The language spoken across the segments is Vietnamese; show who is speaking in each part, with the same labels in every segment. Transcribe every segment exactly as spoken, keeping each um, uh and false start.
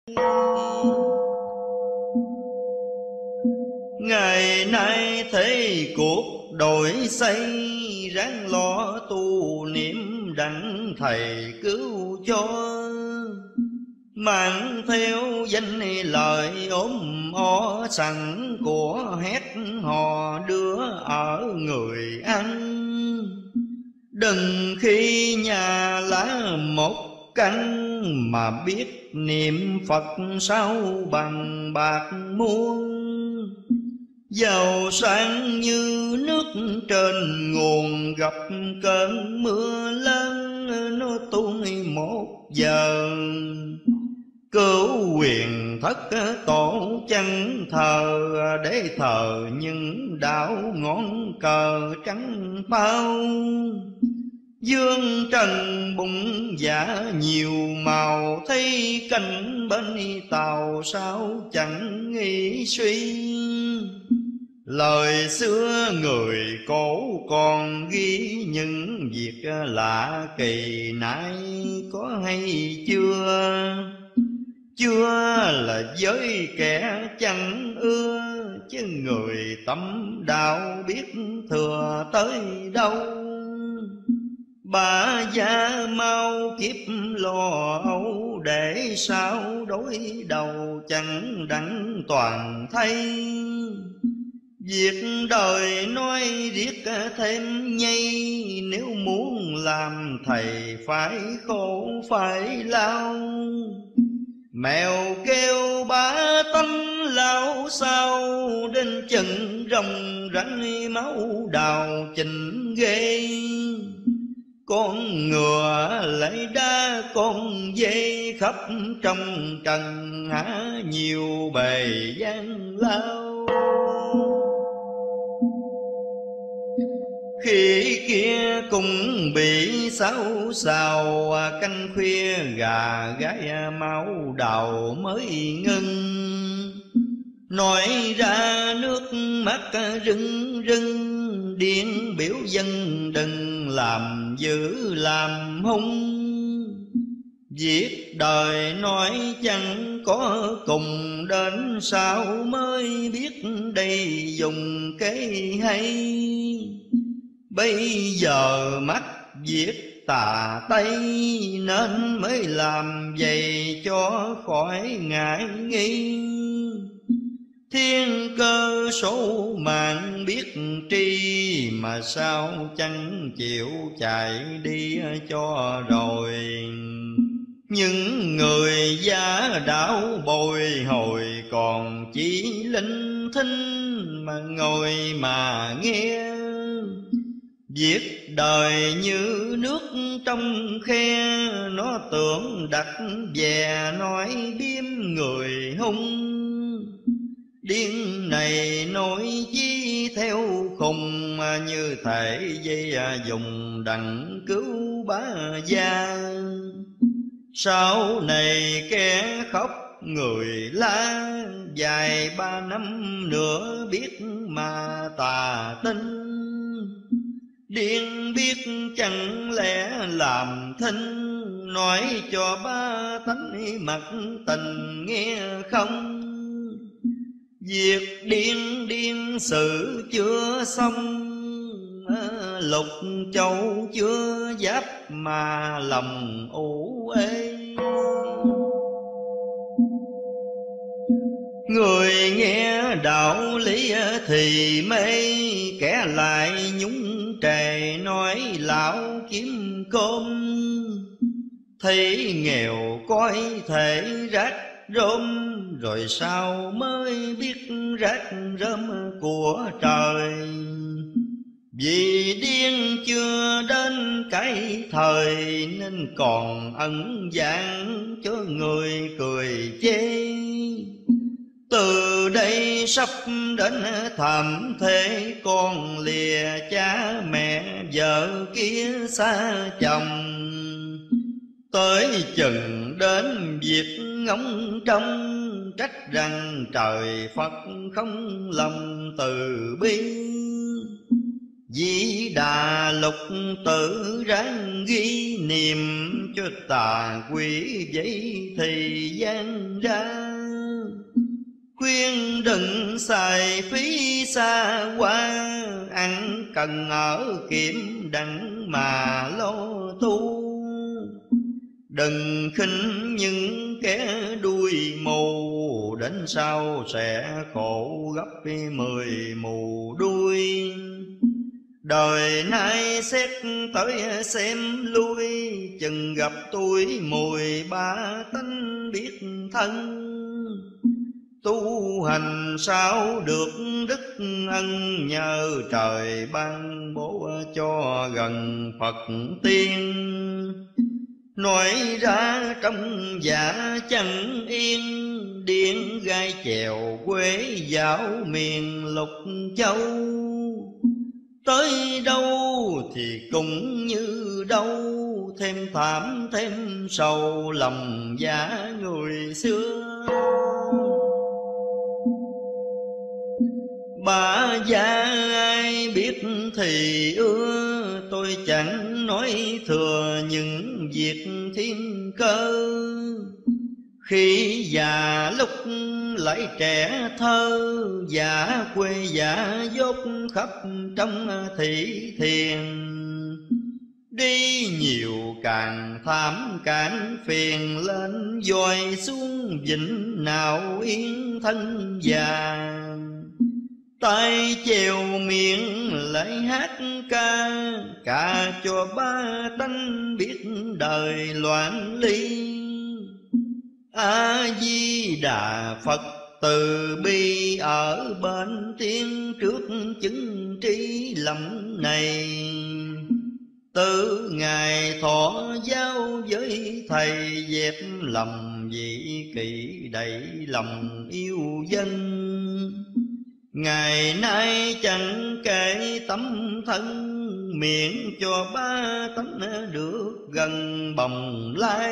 Speaker 1: Ngày nay thế cuộc đổi xây, ráng lo tu niệm đặng thầy cứu cho. Mang theo danh lời ốm o sẵn của hét hò đưa ở người ăn. Đừng khi nhà lá một căn, mà biết niệm Phật sao bằng bạc muôn. Giàu sang như nước trên nguồn, gặp cơn mưa lớn nó tuôn một giờ. Cứu quyền thất tổ chân thờ, để thờ những đạo ngón cờ trắng bao. Dương trần bụng dạ nhiều màu, thấy cảnh bên tàu sao chẳng nghĩ suy. Lời xưa người cổ còn ghi, những việc lạ kỳ nay có hay chưa? Chưa là với kẻ chẳng ưa, chứ người tâm đạo biết thừa tới đâu. Bà già mau kiếp lo âu, để sao đối đầu chẳng đặng toàn thay. Việc đời nói riết thêm nhây, nếu muốn làm thầy phải khổ phải lao. Mèo kêu bá tánh lao sao, đến chừng rồng rắn máu đào trình ghê. Con ngựa lấy đá con dê, khắp trong trần há nhiều bề gian lao. Khi kia cũng bị xáo xào, canh khuya gà gái máu đào mới ngưng. Nói ra nước mắt rưng rưng, điên biểu dân đừng làm dữ làm hung. Việc đời nói chẳng có cùng, đến sao mới biết đây dùng cái hay. Bây giờ mắt viết tà tây, nên mới làm vậy cho khỏi ngại nghi. Thiên cơ số mạng biết tri, mà sao chẳng chịu chạy đi cho rồi. Những người gia đạo bồi hồi, còn chỉ linh thinh mà ngồi mà nghe. Việc đời như nước trong khe, nó tưởng đặt về nói biếm người hung. Điên này nói chi theo khùng, như thể dây dùng đặng cứu bá gia. Sau này kẻ khóc người la, dài ba năm nữa biết mà tà tinh. Điên biết chẳng lẽ làm thinh, nói cho ba tánh mặt tình nghe không. Việc điên điên sự chưa xong, lục châu chưa giáp mà lòng ủ ê. Người nghe đạo lý thì mê, kẻ lại nhúng trề nói lão kiếm cơm. Thấy nghèo coi thể rác rôm, rồi sao mới biết rác rơm của trời. Vì điên chưa đến cái thời, nên còn ẩn dạng cho người cười chê. Từ đây sắp đến thảm thế, con lìa cha mẹ vợ kia xa chồng. Tới chừng đến việc ngóng trông, trách rằng trời Phật không lòng từ bi. Di Đà Lục Tử ráng ghi niệm, cho tà quỷ vậy thì gian ra. Khuyên đừng xài phí xa qua, ăn cần ở kiểm đặng mà lo tu. Đừng khinh những kẻ đuôi mù, đến sau sẽ khổ gấp mười mù đuôi. Đời nay xét tới xem lui, chừng gặp tuổi mùi ba tánh biết thân. Tu hành sao được đức ân, nhờ trời ban bố cho gần Phật tiên. Nói ra trong dạ chẳng yên, điên gai chèo quê dạo miền lục châu. Tới đâu thì cũng như đâu, thêm thảm thêm sầu lòng giả người xưa. Bà già ai biết thì ưa, tôi chẳng nói thừa những việc thiên cơ. Khi già lúc lại trẻ thơ, giả quê giả dốt khắp trong thị thiền. Đi nhiều càng thảm càng phiền, lên dòi xuống vịnh nào yên thân già. tay chèo miệng lại hát ca, ca cho ba tánh biết đời loạn ly. A Di Đà Phật từ bi ở bên tiên trước chứng trí lầm này. Từ ngày thọ giao với thầy, dẹp lầm vị kỷ đầy lòng yêu dân. Ngày nay chẳng kể tấm thân, miệng cho ba tánh được gần bồng lai.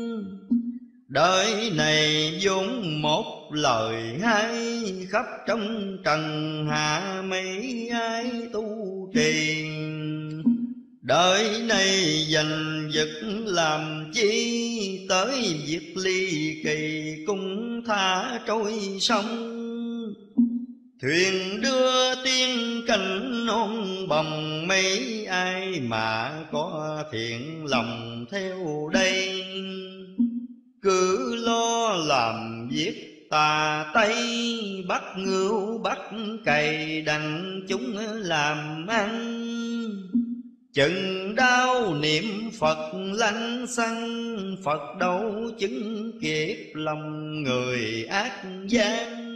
Speaker 1: Đời này vốn một lời hay, khắp trong trần hạ mấy ai tu trì. Đời này giành giật làm chi, tới việc ly kỳ cũng tha trôi sông. Thuyền đưa tiên cảnh non bồng, mấy ai mà có thiện lòng theo đây. Cứ lo làm việc tà tây, bắt ngưu bắt cày đành chúng làm ăn. Chừng đau niệm Phật lăng xăng, Phật đâu chứng kịp lòng người ác gian.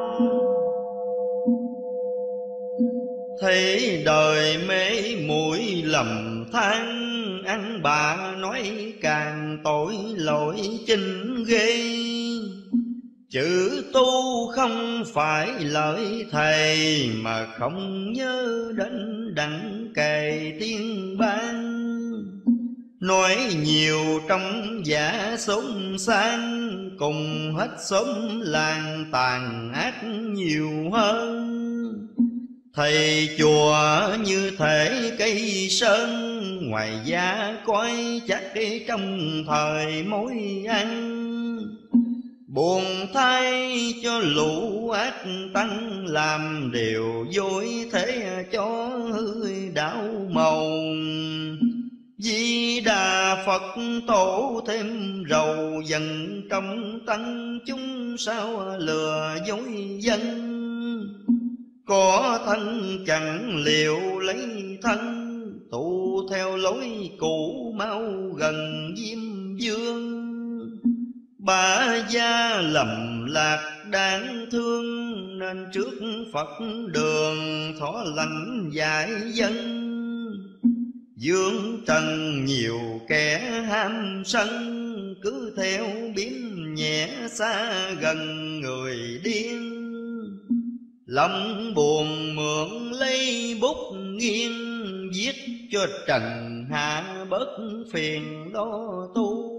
Speaker 1: Thấy đời mê muội lầm than, ăn bà nói càng tội lỗi chinh ghê. Chữ tu không phải lợi thầy, mà không nhớ đến đặng cày tiên ban. Nói nhiều trong giả sống sang, cùng hết sống làng tàn ác nhiều hơn. Thầy chùa như thể cây sơn, ngoài giá coi chắc trong thời mối ăn. Buồn thay cho lũ ác tăng, làm điều dối thế cho hư đạo màu. Di Đà Phật tổ thêm rầu dần trong tăng chúng, sao lừa dối dân. Có thân chẳng liệu lấy thân, tu theo lối cũ mau gần Diêm Vương. Bà gia lầm lạc đáng thương, nên trước Phật đường thọ lành dạy dân. Dương trần nhiều kẻ ham sân, cứ theo biếm nhẹ xa gần người điên. Lòng buồn mượn lấy bút nghiêng, viết cho trần hạ bớt phiền lo tu.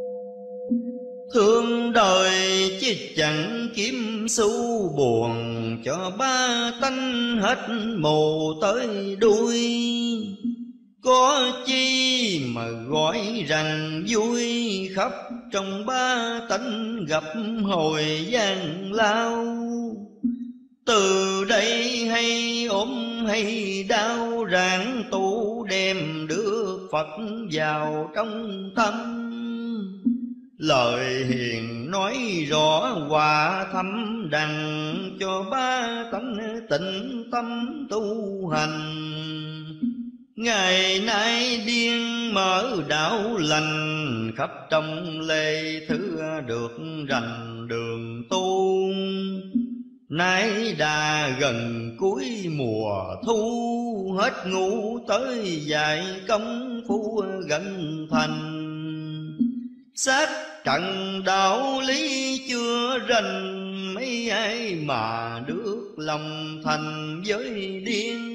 Speaker 1: Thương đời chứ chẳng kiếm xu buồn, cho ba tánh hết mù tới đuôi. Có chi mà gọi rằng vui, khắp trong ba tánh gặp hồi gian lao. Từ đây hay ốm hay đau, ráng tu đem được Phật vào trong tâm. Lời hiền nói rõ hòa thâm đằng, cho ba tánh tịnh tâm tu hành. Ngày nay điên mở đạo lành, khắp trong lê thứ được rành đường tu. Nay đã gần cuối mùa thu, hết ngủ tới dạy công phu gần thành. Sát trận đạo lý chưa rành, mấy ai mà được lòng thành với điên.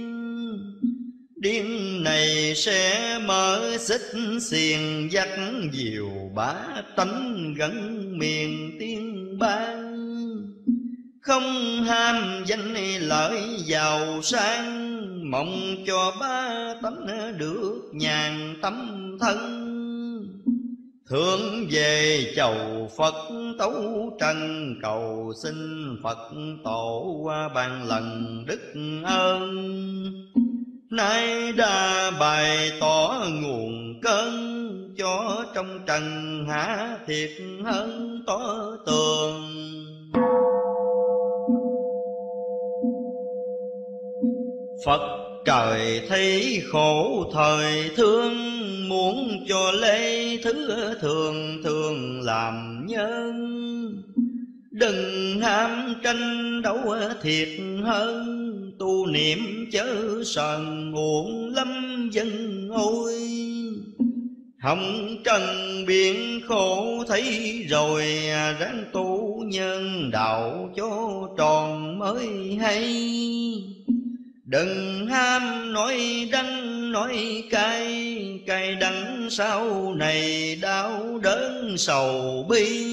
Speaker 1: Điên này sẽ mở xích xiềng, dắt diều bá tánh gần miền tiên ban. Không ham danh lợi giàu sang, mong cho ba tánh được nhàn tâm thân. Thương về chầu Phật tấu trần, cầu xin Phật tổ ban lần đức ơn. Nay đã bày tỏ nguồn cơn, cho trong trần hạ thiệt hơn tỏ tường. Phật trời thấy khổ thời thương, muốn cho lễ thứ thường thường làm nhân. Đừng ham tranh đấu thiệt hơn, tu niệm chớ sờn uổng lắm dân ôi. Hồng trần biển khổ thấy rồi, ráng tu nhân đạo cho tròn mới hay. Đừng ham nói đắng nói cay, cay đắng sau này đau đớn sầu bi.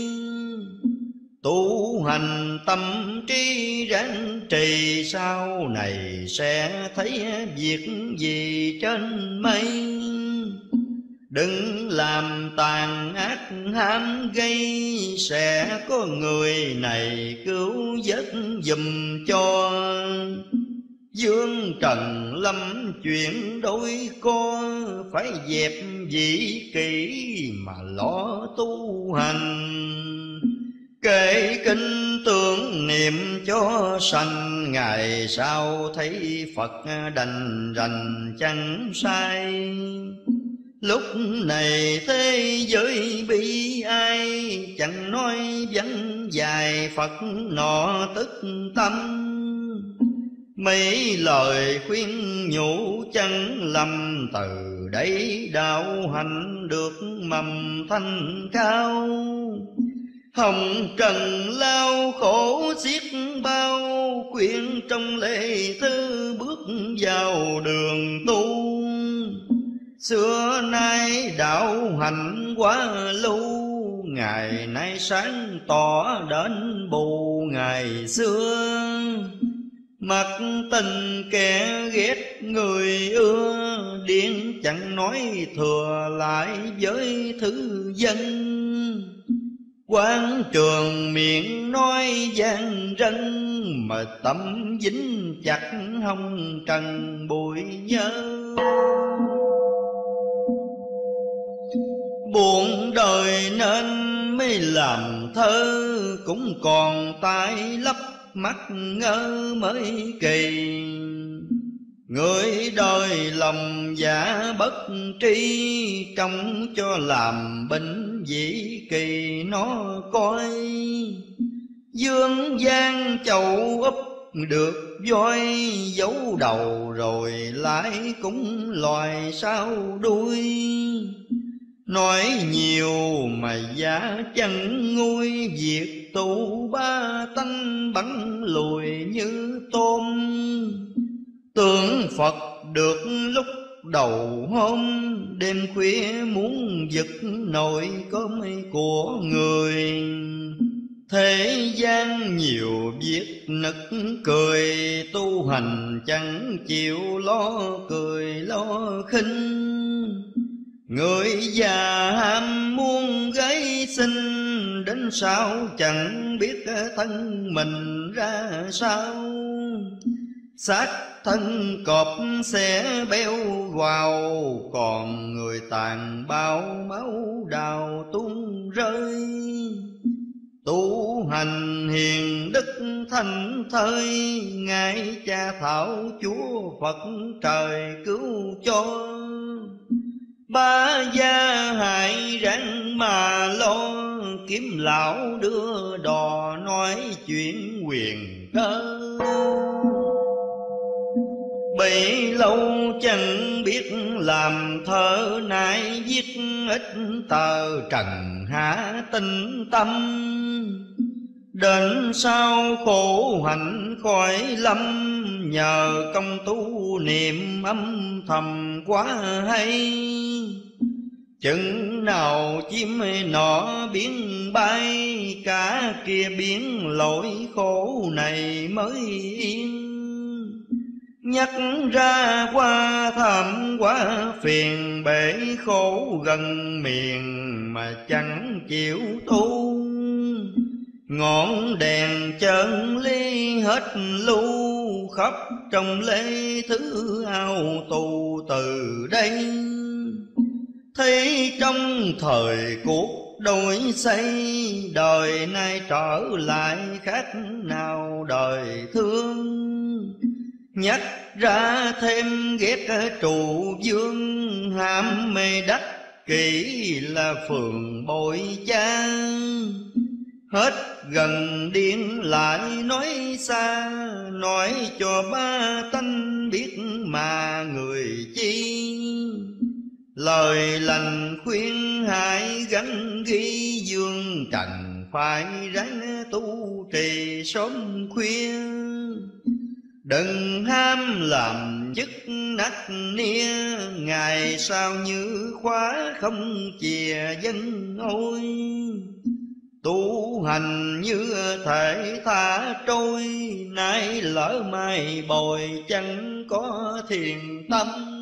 Speaker 1: Tu hành tâm trí ráng trì, sau này sẽ thấy việc gì trên mây. Đừng làm tàn ác ham gây, sẽ có người này cứu vớt giùm cho. Dương trần lâm chuyện đôi co, phải dẹp dĩ kỷ mà lo tu hành. Kể kinh tưởng niệm cho sanh, ngày sau thấy Phật đành rành chẳng sai. Lúc này thế giới bi ai, chẳng nói vắng dài Phật nọ tức tâm. Mấy lời khuyên nhủ chẳng lầm, từ đây đạo hành được mầm thanh cao. Hồng trần lao khổ xiết bao, khuyên trong lễ thư bước vào đường tu. Xưa nay đạo hành quá lưu, ngày nay sáng tỏ đến bù ngày xưa. Mặc tình kẻ ghét người ưa, điên chẳng nói thừa lại với thứ dân. Quán trường miệng nói gian rân, mà tâm dính chặt hông trần bụi nhớ. Buồn đời nên mới làm thơ, cũng còn tai lấp mắt ngơ mới kỳ. Người đời lòng dạ bất tri, trông cho làm bệnh dĩ kỳ nó coi. Dương gian chầu úp được voi, giấu đầu rồi lại cũng loài sau đuôi. Nói nhiều mà giá chẳng nguôi, việc tu ba tánh bắn lùi như tôm. Tưởng Phật được lúc đầu hôm, đêm khuya muốn giật nồi cơm của người. Thế gian nhiều việc nực cười, tu hành chẳng chịu lo cười lo khinh. Người già ham muốn gái xinh, đến sao chẳng biết thân mình ra sao. Xác thân cọp sẽ béo vào, còn người tàn bao máu đào tuôn rơi. Tu hành hiền đức thanh thơi, ngài cha thảo Chúa Phật trời cứu cho. Ba gia hại ráng mà lo, kiếm lão đưa đò nói chuyện quyền cơ. Bấy lâu chẳng biết làm thơ, nay viết ít tờ trần hạ tinh tâm. Đến sau khổ hạnh khỏi lâm, nhờ công tu niệm âm thầm quá hay. Chừng nào chim nọ biến bay, cả kia biến lỗi khổ này mới yên. Nhắc ra qua thảm quá phiền, bể khổ gần miền mà chẳng chịu tu. Ngọn đèn chân ly hết lưu, khắp trong lễ thứ ao tù từ đây. Thấy trong thời cuộc đổi xây, đời nay trở lại khác nào đời thương. Nhắc ra thêm ghét trụ vương, ham mê đắc kỹ là phường bội cha. Hết gần điên lại nói xa, nói cho ba tánh biết mà người chi. Lời lành khuyên hãy gắn ghi, dương trần phải ráng tu trì sớm khuya. Đừng ham làm chức nắc nia, ngày sau như khóa không chìa dân ôi. Tu hành như thể thả trôi, nay lỡ mai bồi chẳng có thiền tâm.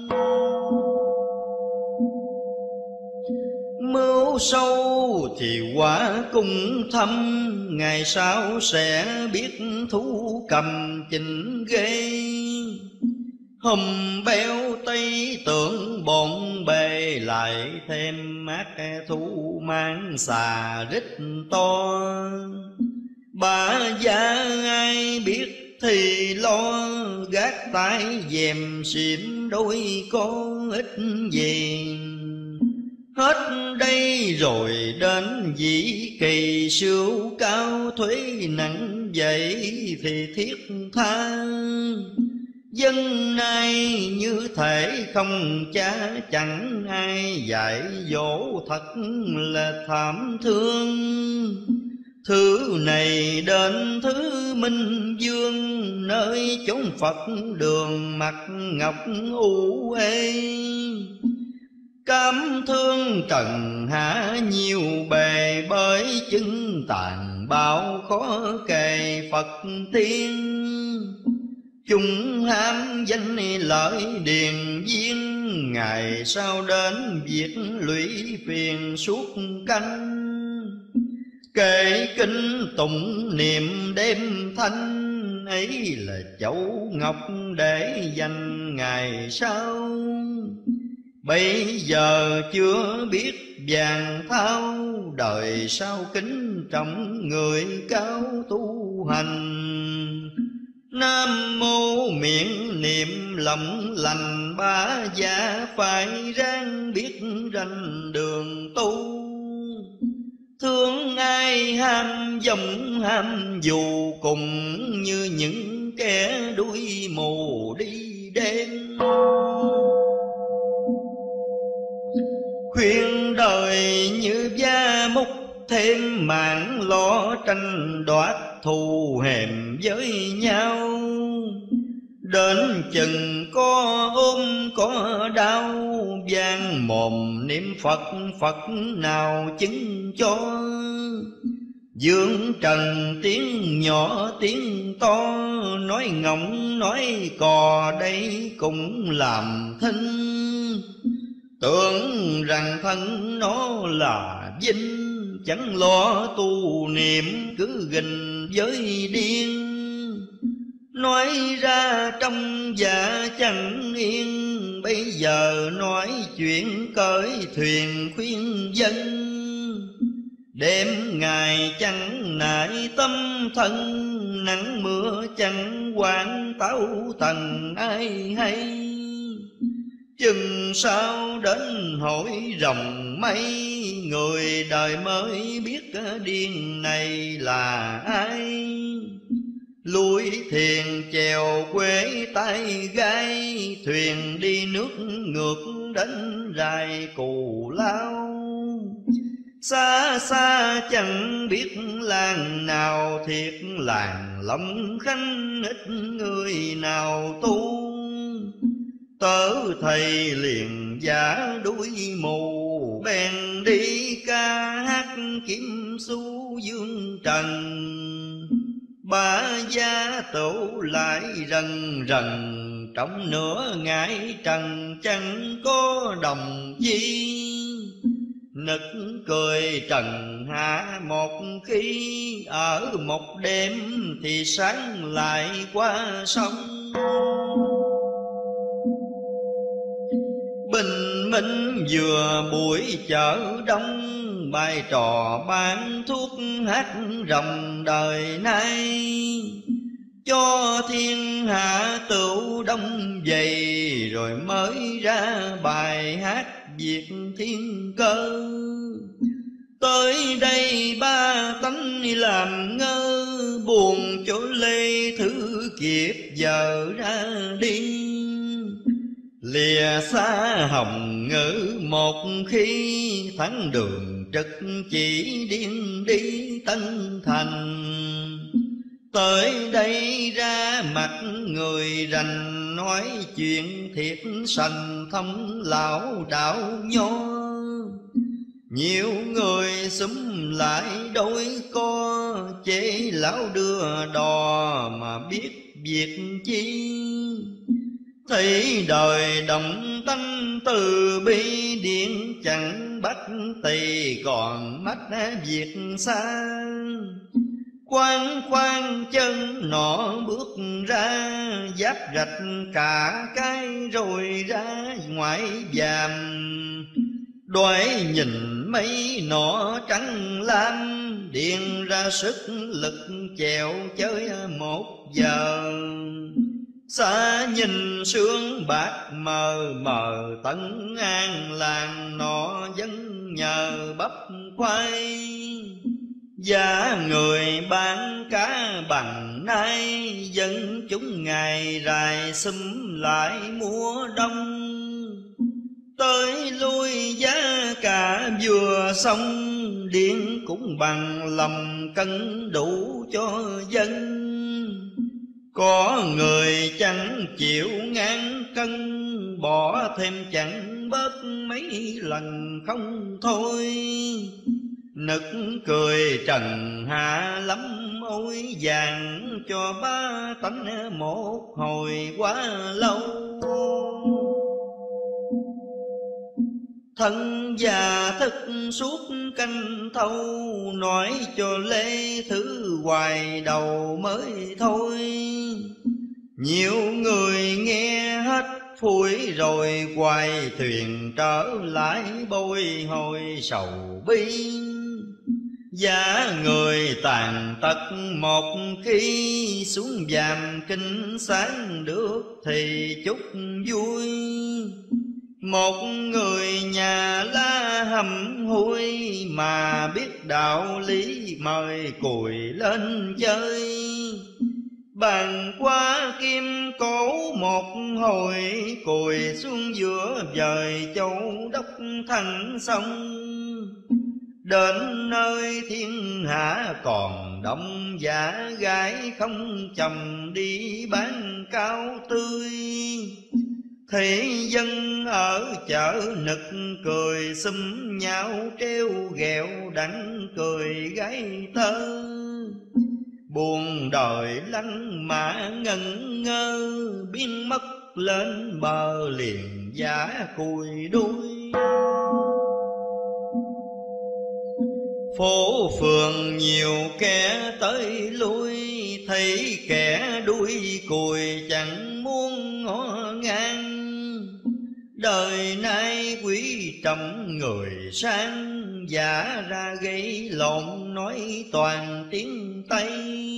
Speaker 1: Mưu sâu thì quả cung thâm, ngày sau sẽ biết thú cầm chỉnh ghê. Hùm béo tây tưởng bộn bề, lại thêm mát thú mang xà rít to. Bà già ai biết thì lo, gác tay dèm xỉm đôi con ít gì. Hết đây rồi đến dĩ kỳ, siêu cao thuế nặng vậy thì thiết tha. Dân nay như thể không cha, chẳng ai dạy dỗ thật là thảm thương. Thứ này đến thứ Minh Dương, nơi chốn Phật đường mặt ngọc u ê. Cám thương trần hạ nhiều bề, bởi chứng tàn bạo khó kề Phật tiên. Chúng ham danh lợi điền viên, ngày sau đến việc lũy phiền suốt canh. Kể kinh tụng niệm đêm thanh, ấy là châu ngọc để dành ngày sau. Bây giờ chưa biết vàng thao, đời sau kính trọng người cao tu hành. Nam mô miệng niệm lầm lành, ba gia phải ráng biết ranh đường tu. Thương ai ham dòng ham dù, cùng như những kẻ đuôi mù đi đêm. Khuyên đời như gia múc, thêm mạng lo tranh đoạt thù hèm với nhau. Đến chừng có ôm có đau, vang mồm niệm Phật, Phật nào chứng cho. Dương trần tiếng nhỏ tiếng to, nói ngọng nói cò đây cũng làm thinh. Tưởng rằng thân nó là vinh, chẳng lo tu niệm cứ gìn với điên. Nói ra trong dạ chẳng yên, bây giờ nói chuyện cởi thuyền khuyên dân. Đêm ngày chẳng nại tâm thân, nắng mưa chẳng quản táo tần ai hay. Chừng sao đến hội rồng mây, người đời mới biết điên này là ai. Lui thiền chèo quê tay gai, thuyền đi nước ngược đến rài Cù Lao. Xa xa chẳng biết làng nào, thiệt làng Long Khánh ít người nào tu. Tớ thầy liền giả đuôi mù, bèn đi ca hát kiếm xu dương trần. Ba gia tổ lại rần rần, trong nửa ngày trần chẳng có đồng chi. Nực cười trần hạ một khi, ở một đêm thì sáng lại qua sông. Bình minh vừa buổi chợ đông, bài trò bán thuốc hát ròng đời nay. Cho thiên hạ tựu đông dày, rồi mới ra bài hát Việt thiên cơ. Tới đây ba tánh làm ngơ, buồn chỗ lê thứ kiếp giờ ra đi. Lìa xa hồng ngữ một khi, thắng đường trực chỉ điên đi Tân Thành. Tới đây ra mặt người rành, nói chuyện thiệt sành thông lão đạo nho. Nhiều người xúm lại đôi co, chế lão đưa đò mà biết việc chi. Thấy đời động tánh từ bi, điện chẳng bắt tỳ còn mắt việc xa. Khoan khoan chân nọ bước ra, giáp rạch cả cái rồi ra ngoại giàm. Đoái nhìn mấy nọ trắng lam, điền ra sức lực chèo chơi một giờ. Xa nhìn sương bạc mờ mờ, Tân An làng nọ vẫn nhờ bắp khoai. Giá người bán cá bằng nay, dân chúng ngày rài xúm lại mùa đông. Tới lui giá cả vừa xong, điện cũng bằng lầm cân đủ cho dân. Có người chẳng chịu ngàn cân, bỏ thêm chẳng bớt mấy lần không thôi. Nực cười trần hạ lắm ôi, vàng cho ba tánh một hồi quá lâu. Thân già thức suốt canh thâu, nói cho lê thứ hoài đầu mới thôi. Nhiều người nghe hết phủi rồi, hoài thuyền trở lại bồi hồi sầu bi. Giá người tàn tật một khi, xuống giàm kinh sáng được thì chút vui. Một người nhà la hầm hôi, mà biết đạo lý mời cùi lên chơi. Bàn qua kim cổ một hồi, cùi xuống giữa dời châu đốc thành sông. Đến nơi thiên hạ còn đông giả gái không chồng, đi bán cao tươi. Thế dân ở chợ nực cười xúm nhau treo ghẹo đắng cười gái tơ. Buồn đời lăn mã ngẩn ngơ biến mất lên bờ liền giả cùi đuôi. Phố phường nhiều kẻ tới lui thấy kẻ đuôi cùi chẳng muốn ngó ngang. Đời nay quý trọng người sang giả ra gây lộn nói toàn tiếng Tây.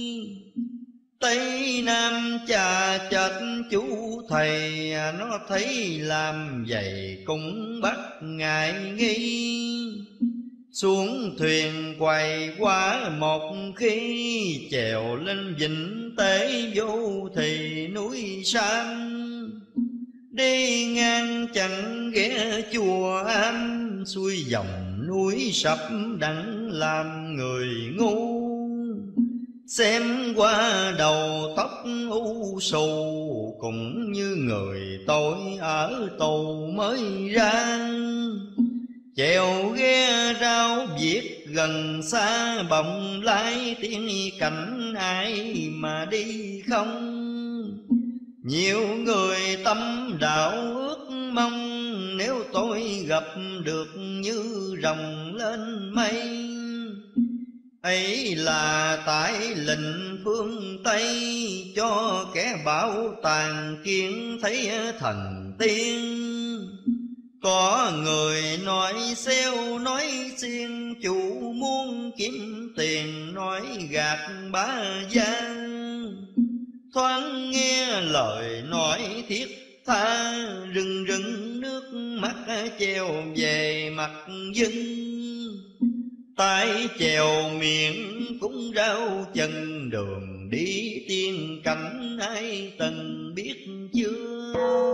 Speaker 1: Tây Nam cha chết chú thầy nó thấy làm vậy cũng bắt ngại nghi. Xuống thuyền quay qua một khi chèo lên vịnh tế vô thì núi Sam. Đi ngang chẳng ghé chùa Am xuôi dòng núi sập đặng làm người ngu. Xem qua đầu tóc u sù cũng như người tội ở tù mới ra. Chèo ghe rau viết gần xa bồng lái tiếng cảnh ai mà đi không. Nhiều người tâm đạo ước mong nếu tôi gặp được như rồng lên mây. Ấy là tại lệnh phương Tây cho kẻ bảo tàng kiến thấy thần tiên. Có người nói xeo nói xiên chủ muốn kiếm tiền nói gạt bá gia. Thoáng nghe lời nói thiết tha rưng rưng nước mắt treo về mặt dân. tay chèo miệng cũng rau chân đường đi tiên cảnh ai từng biết chưa.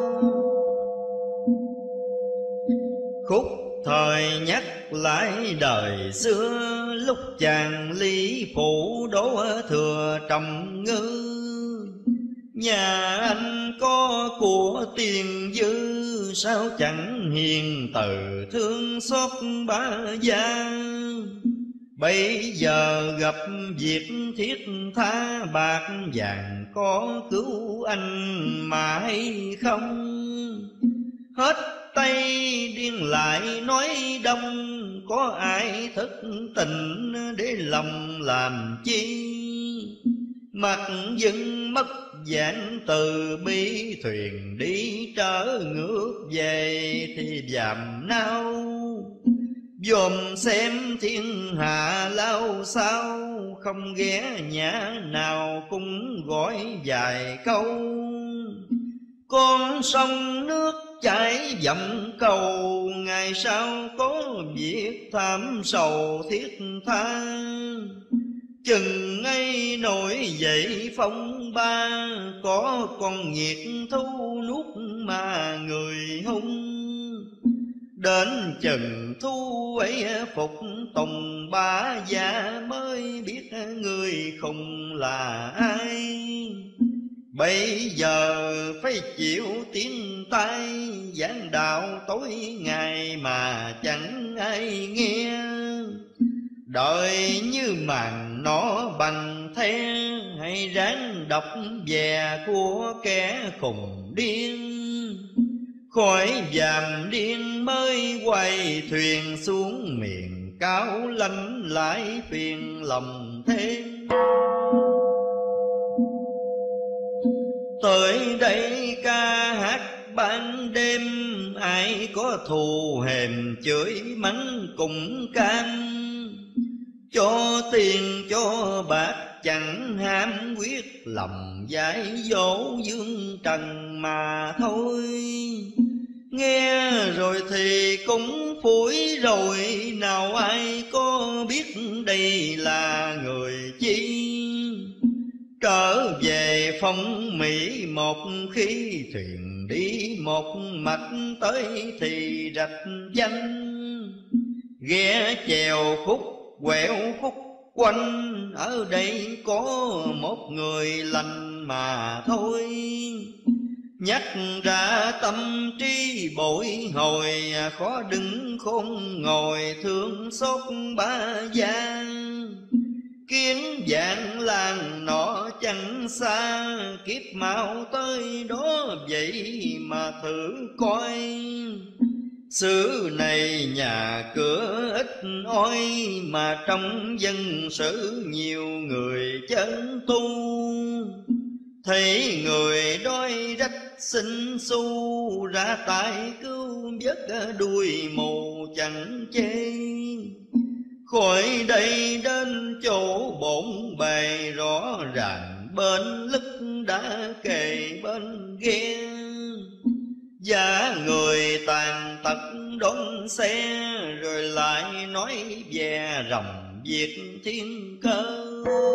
Speaker 1: Khúc thời nhắc lại đời xưa lúc chàng Lý Phủ đổ thừa Trọng Ngư. Nhà anh có của tiền dư sao chẳng hiền từ thương xót bá gia. Bây giờ gặp việc thiết tha bạc vàng có cứu anh mà hay không. Hết tay điên lại nói đông có ai thất tình để lòng làm chi. Mặc dưng mất dạng từ bi thuyền đi trở ngược về thì dàm nao. Dòm xem thiên hạ lao sao không ghé nhà nào cũng gọi vài câu. Con sông nước chảy dặm cầu ngày sau có việc thảm sầu thiết tha. Chừng ngay nổi dậy phong ba có con nhiệt thu nuốt mà người hung. Đến chừng thu ấy phục tùng ba gia mới biết người khùng là ai. Bây giờ phải chịu tiếng tai giảng đạo tối ngày mà chẳng ai nghe. Đời như màn nó bằng the hay ráng đọc về của kẻ khùng điên. Khỏi dàm điên mới quay thuyền xuống miền cao lanh lại phiền lòng thêm. Tới đây ca hát ban đêm ai có thù hèm chửi mắng cùng cam. Cho tiền cho bạc chẳng ham quyết lòng giải dỗ dương trần mà thôi. Nghe rồi thì cũng phủi rồi nào ai có biết đây là người chi. Trở về phong Mỹ một khi thuyền đi một mạch tới thì rạch danh. Ghé chèo khúc quẹo khúc quanh ở đây có một người lành mà thôi. nhắc ra tâm trí bội hồi, khó đứng khôn ngồi thương xót ba gian. Kiến dạng làng nọ chẳng xa, kiếp mau tới đó vậy mà thử coi. Xứ này nhà cửa ít oi, mà trong dân sự nhiều người chân tu. Thấy người đói rách xin xu, ra tay cứu vớt đuôi mù chẳng chê. Khỏi đây đến chỗ bổn bề, rõ ràng bên lức đã kề bên ghe. Giá người tàn tật đón xe, rồi lại nói về rồng việc thiên cơ.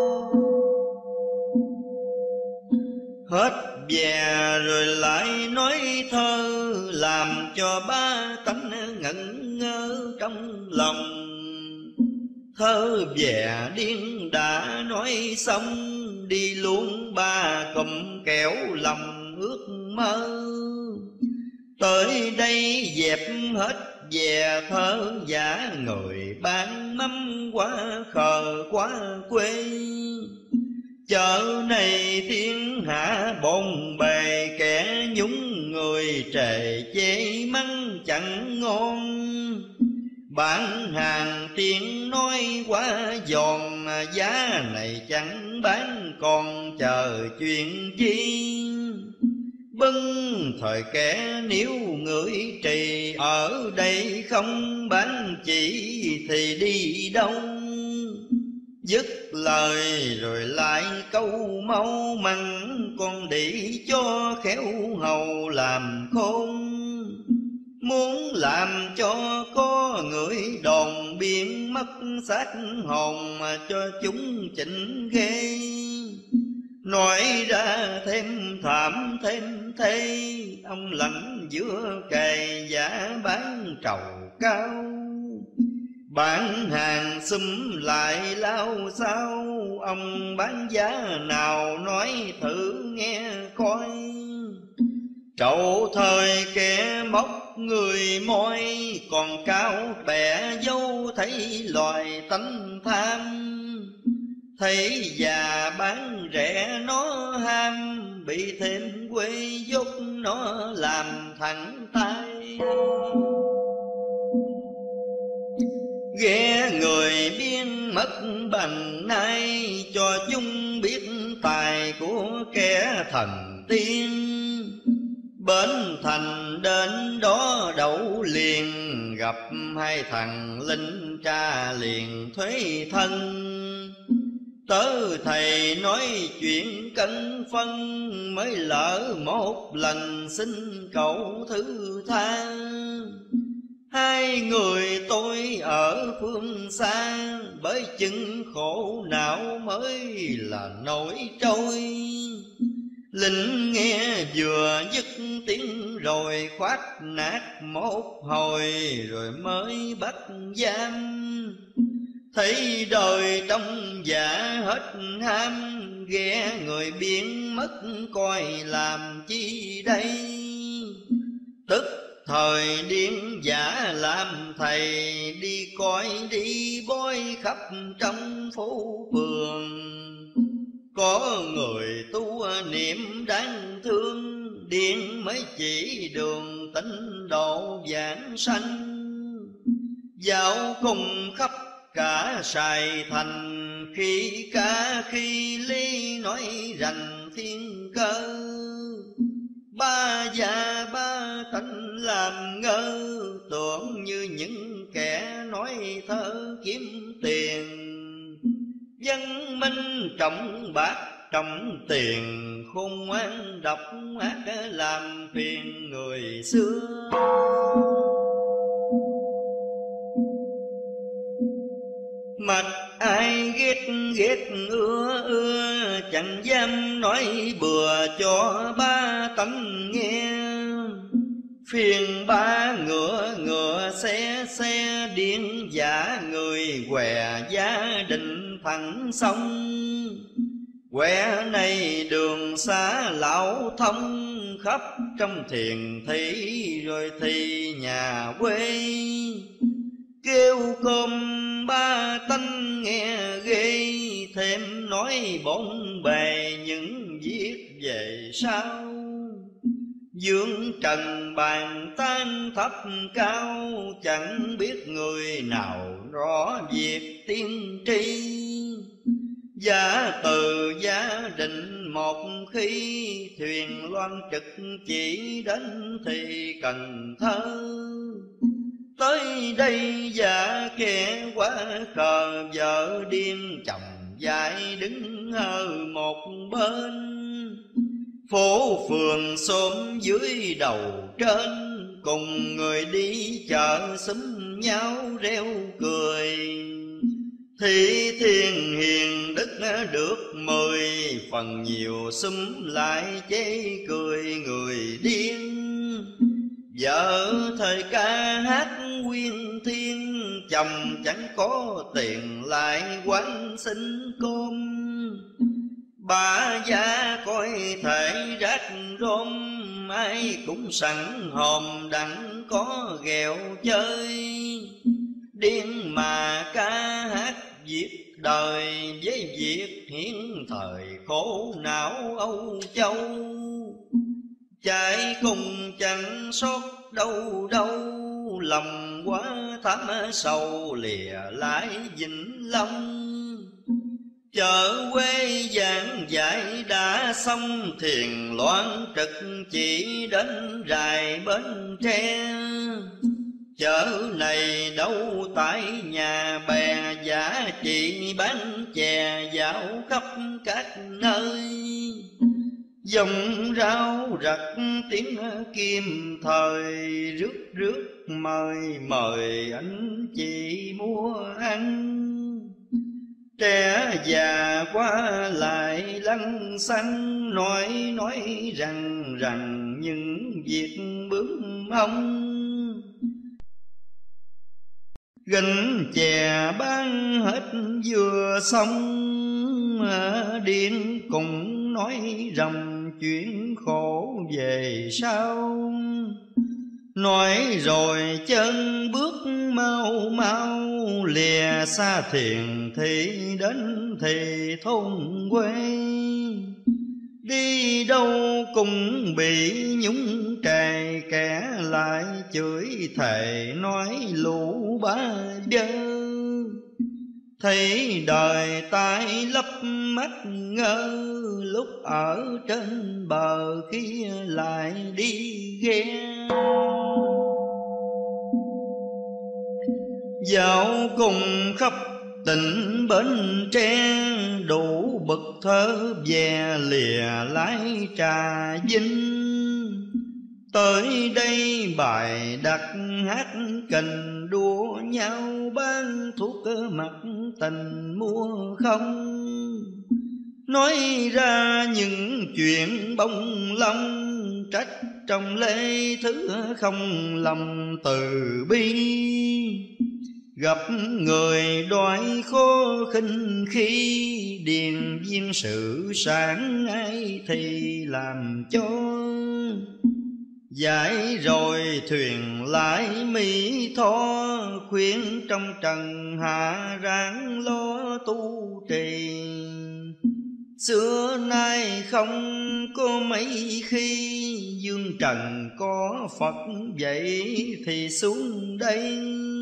Speaker 1: Hết về rồi lại nói thơ, làm cho ba tánh ngẩn ngơ trong lòng. Thơ về điên đã nói xong, đi luôn ba cụm kẻo lòng ước mơ. Tới đây dẹp hết về thơ giả, người bán mắm quá khờ quá quê. Chợ này thiên hạ bồn bề, kẻ nhúng người trề chê mắng chẳng ngon. Bán hàng tiếng nói quá giòn, giá này chẳng bán còn chờ chuyện chi. Bưng thời kẻ nếu ngửi trì, ở đây không bán chỉ thì đi đâu. Dứt lời rồi lại câu mau măng, con đĩ cho khéo hầu làm khôn. Muốn làm cho có người đồn biến mất xác hồn, mà cho chúng chỉnh ghê. Nói ra thêm thảm thêm thê, ông lãnh giữa cày giá bán trầu cao. Bán hàng xúm lại lao sao, ông bán giá nào nói thử nghe coi. Trậu thời kẻ móc người môi, còn cao bẻ dâu thấy loài tánh tham. Thấy già bán rẻ nó ham, bị thêm quê dốc nó làm thẳng tay. Ghé người biên mất bằng nay, cho chúng biết tài của kẻ thần tiên. Bến thành đến đó đậu liền, gặp hai thằng linh tra liền thuế thân. Tớ thầy nói chuyện cân phân, mới lỡ một lần xin cậu thứ tha. Hai người tôi ở phương xa, bởi chừng khổ não mới là nổi trôi. Lính nghe vừa dứt tiếng rồi khoát nát một hồi, rồi mới bắt giam. Thấy đời trong dạ hết ham, ghé người biến mất coi làm chi đây. Tức thời điên giả làm thầy, đi coi đi bói khắp trong phố phường. Có người tu niệm đáng thương, điên mới chỉ đường tịnh độ giảng sanh. Dạo cùng khắp cả Sài Thành, khi ca khi ly nói rành thiên cơ. Ba già ba tánh làm ngơ, tưởng như những kẻ nói thơ kiếm tiền. Dân minh trọng bạc trọng tiền, khôn ngoan độc ác làm phiền người xưa. Mặt ai ghét ghét ưa ưa, chẳng dám nói bừa cho ba tánh nghe. Phiền ba ngựa ngựa xe xe, điên giả người què gia đình thẳng sông. Quẻ này đường xá lão thông, khắp trong thiền thị rồi thì nhà quê. Kêu cơm ba tánh nghe ghê, thêm nói bốn bề những việc về sau. Dương trần bàn tan thấp cao, chẳng biết người nào rõ việc tiên tri. Giả từ gia định một khi, thuyền loan trực chỉ đến thì Cần Thơ. Tới đây giả kẻ quá khờ, vợ điên chồng dại đứng ở một bên. Phố phường xóm dưới đầu trên, cùng người đi chợ xúm nhau reo cười. Thị thiên hiền đức được mười, phần nhiều xúm lại chê cười người điên. Vợ thời ca hát quyên thiên, chồng chẳng có tiền lại quán xin cơm. Bà già coi thể rác rôm, ai cũng sẵn hòm đặng có ghẹo chơi. Điên mà ca hát viết đời, với việc hiến thời khổ não Âu Châu. Chạy cùng chẳng sót đâu đâu, lòng quá thắm sầu lìa lại Vĩnh Long. Chợ quê giảng dạy đã xong, thiền loan trực chỉ đến rài Bến Tre. Chợ này đâu tại nhà bè, giả chị bán chè dạo khắp các nơi. Dòng rau rặt tiếng kim thời, rước rước mời mời anh chị mua ăn. Trẻ già qua lại lăng xăng, nói nói rằng rằng những việc bướm ông. Gánh chè bán hết vừa xong, điên cùng nói rầm chuyện khổ về sau. Nói rồi chân bước mau mau, lìa xa thiền thị đến thì thôn quê. Đi đâu cũng bị nhúng trề, kẻ lại chửi thề nói lũ bá dơ. Thấy đời tai lấp mắt ngơ, lúc ở trên bờ khi lại đi ghe. Dạo cùng khắp tỉnh Bến Tre, đủ bậc thơ về lìa lái Trà Vinh. Tới đây bài đặt hát kình, đua nhau bán thuốc mặt tình mua không. Nói ra những chuyện bông lông, trách trong lê thứ không lầm từ bi. Gặp người đói khó khinh khi, điền viên sự sáng ai thì làm cho. Giải rồi thuyền lại Mỹ Tho, khuyên trong trần hạ ráng lo tu trì. Xưa nay không có mấy khi, dương trần có Phật vậy thì xuống đây.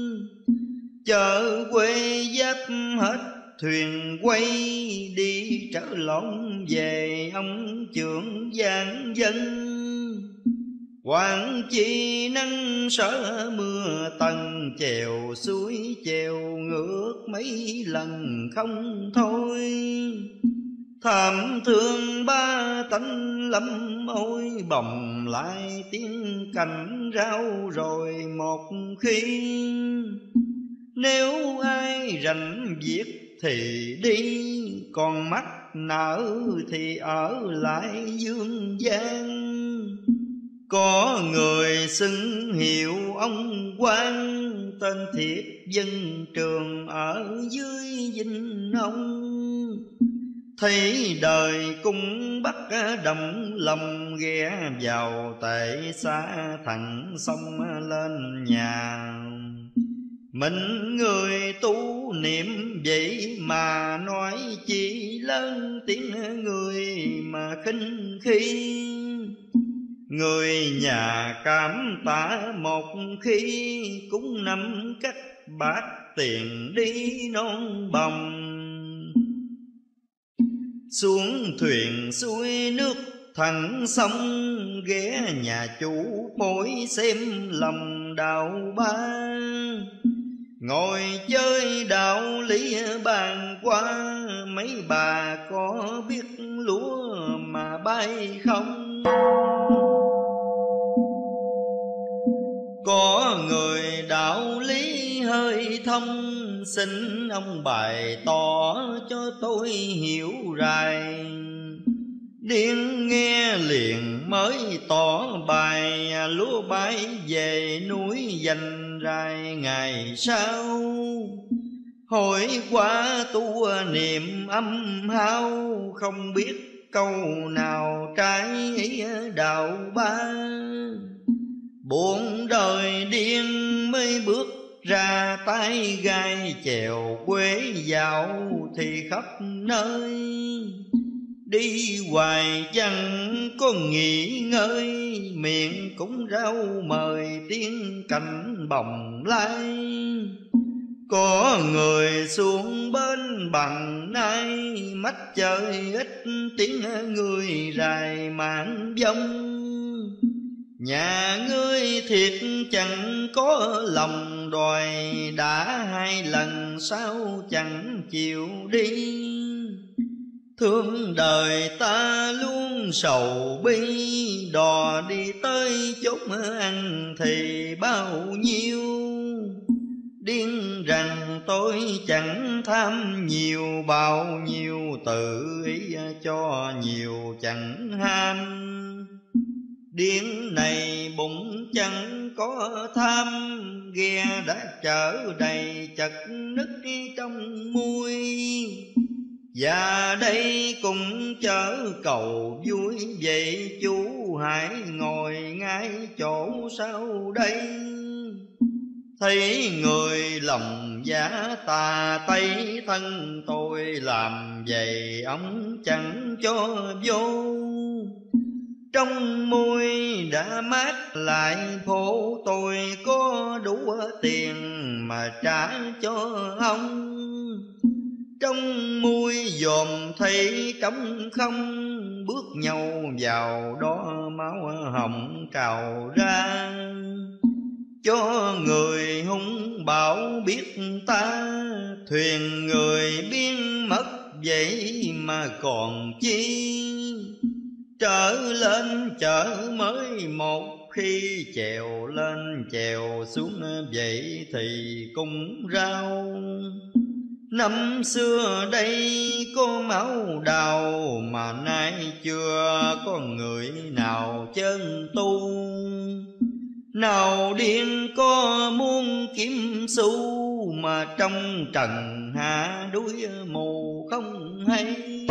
Speaker 1: Chợ quê dắt hết thuyền quay, đi trở lộn về ông trưởng giang dân. Quảng chi nắng sợ mưa tầng, chèo suối chèo ngược mấy lần không thôi. Thảm thương ba tánh lắm ôi, bồng lại tiếng cành rau rồi một khi. Nếu ai rảnh việc thì đi, còn mắc nợ thì ở lại dương gian. Có người xưng hiệu ông quan, tên thiệt dân trường ở dưới Vinh Ông. thấy đời cung bắt đồng lòng, ghé vào tệ xa thẳng sông lên nhà. Mình người tu niệm vậy mà nói chỉ lớn tiếng người mà khinh khi. Người nhà cảm tạ một khi, cũng nắm cách bát tiền đi non bồng. Xuống thuyền xuôi nước thẳng sông, ghé nhà chủ bối xem lòng đạo ba. Ngồi chơi đạo lý bàn qua, mấy bà có biết lúa mà bay không? Có người đạo lý hơi thông, xin ông bày tỏ cho tôi hiểu rài. Điên nghe liền mới tỏ bài, lúa bay về núi dành rai ngày sau. Hỏi qua tu niệm âm hao, không biết câu nào trái ý đạo ba. Buồn đời điên mới bước ra tay gai, chèo quê dạo thì khắp nơi. Đi hoài chẳng có nghỉ ngơi, miệng cũng rau mời tiếng cảnh bồng lai. Có người xuống bên bằng nay, mắt chơi ít tiếng người rài mạng vong. Nhà ngươi thiệt chẳng có lòng đòi, đã hai lần sao chẳng chịu đi. Thương đời ta luôn sầu bi, đò đi tới chốn ăn thì bao nhiêu. Điên rằng tôi chẳng tham nhiều, bao nhiêu tự ý cho nhiều chẳng ham. Điên này bụng chẳng có tham, ghe đã chở đầy chật nứt trong mui. Và đây cũng chở cầu vui, vậy chú hãy ngồi ngay chỗ sau đây. Thấy người lòng giả tà tây, thân tôi làm vậy ông chẳng cho vô. Trong môi đã mát lại phố, tôi có đủ tiền mà trả cho ông. Trong môi dòm thấy trống không, bước nhau vào đó máu hồng trào ra. Cho người hung bạo biết ta, thuyền người biến mất vậy mà còn chi. Trở lên chợ mới một khi, chèo lên chèo xuống vậy thì cũng rau. Năm xưa đây có máu đào, mà nay chưa có người nào chân tu. Nào điên có muốn kiếm xu, mà trong trần hạ đuối mù không hay.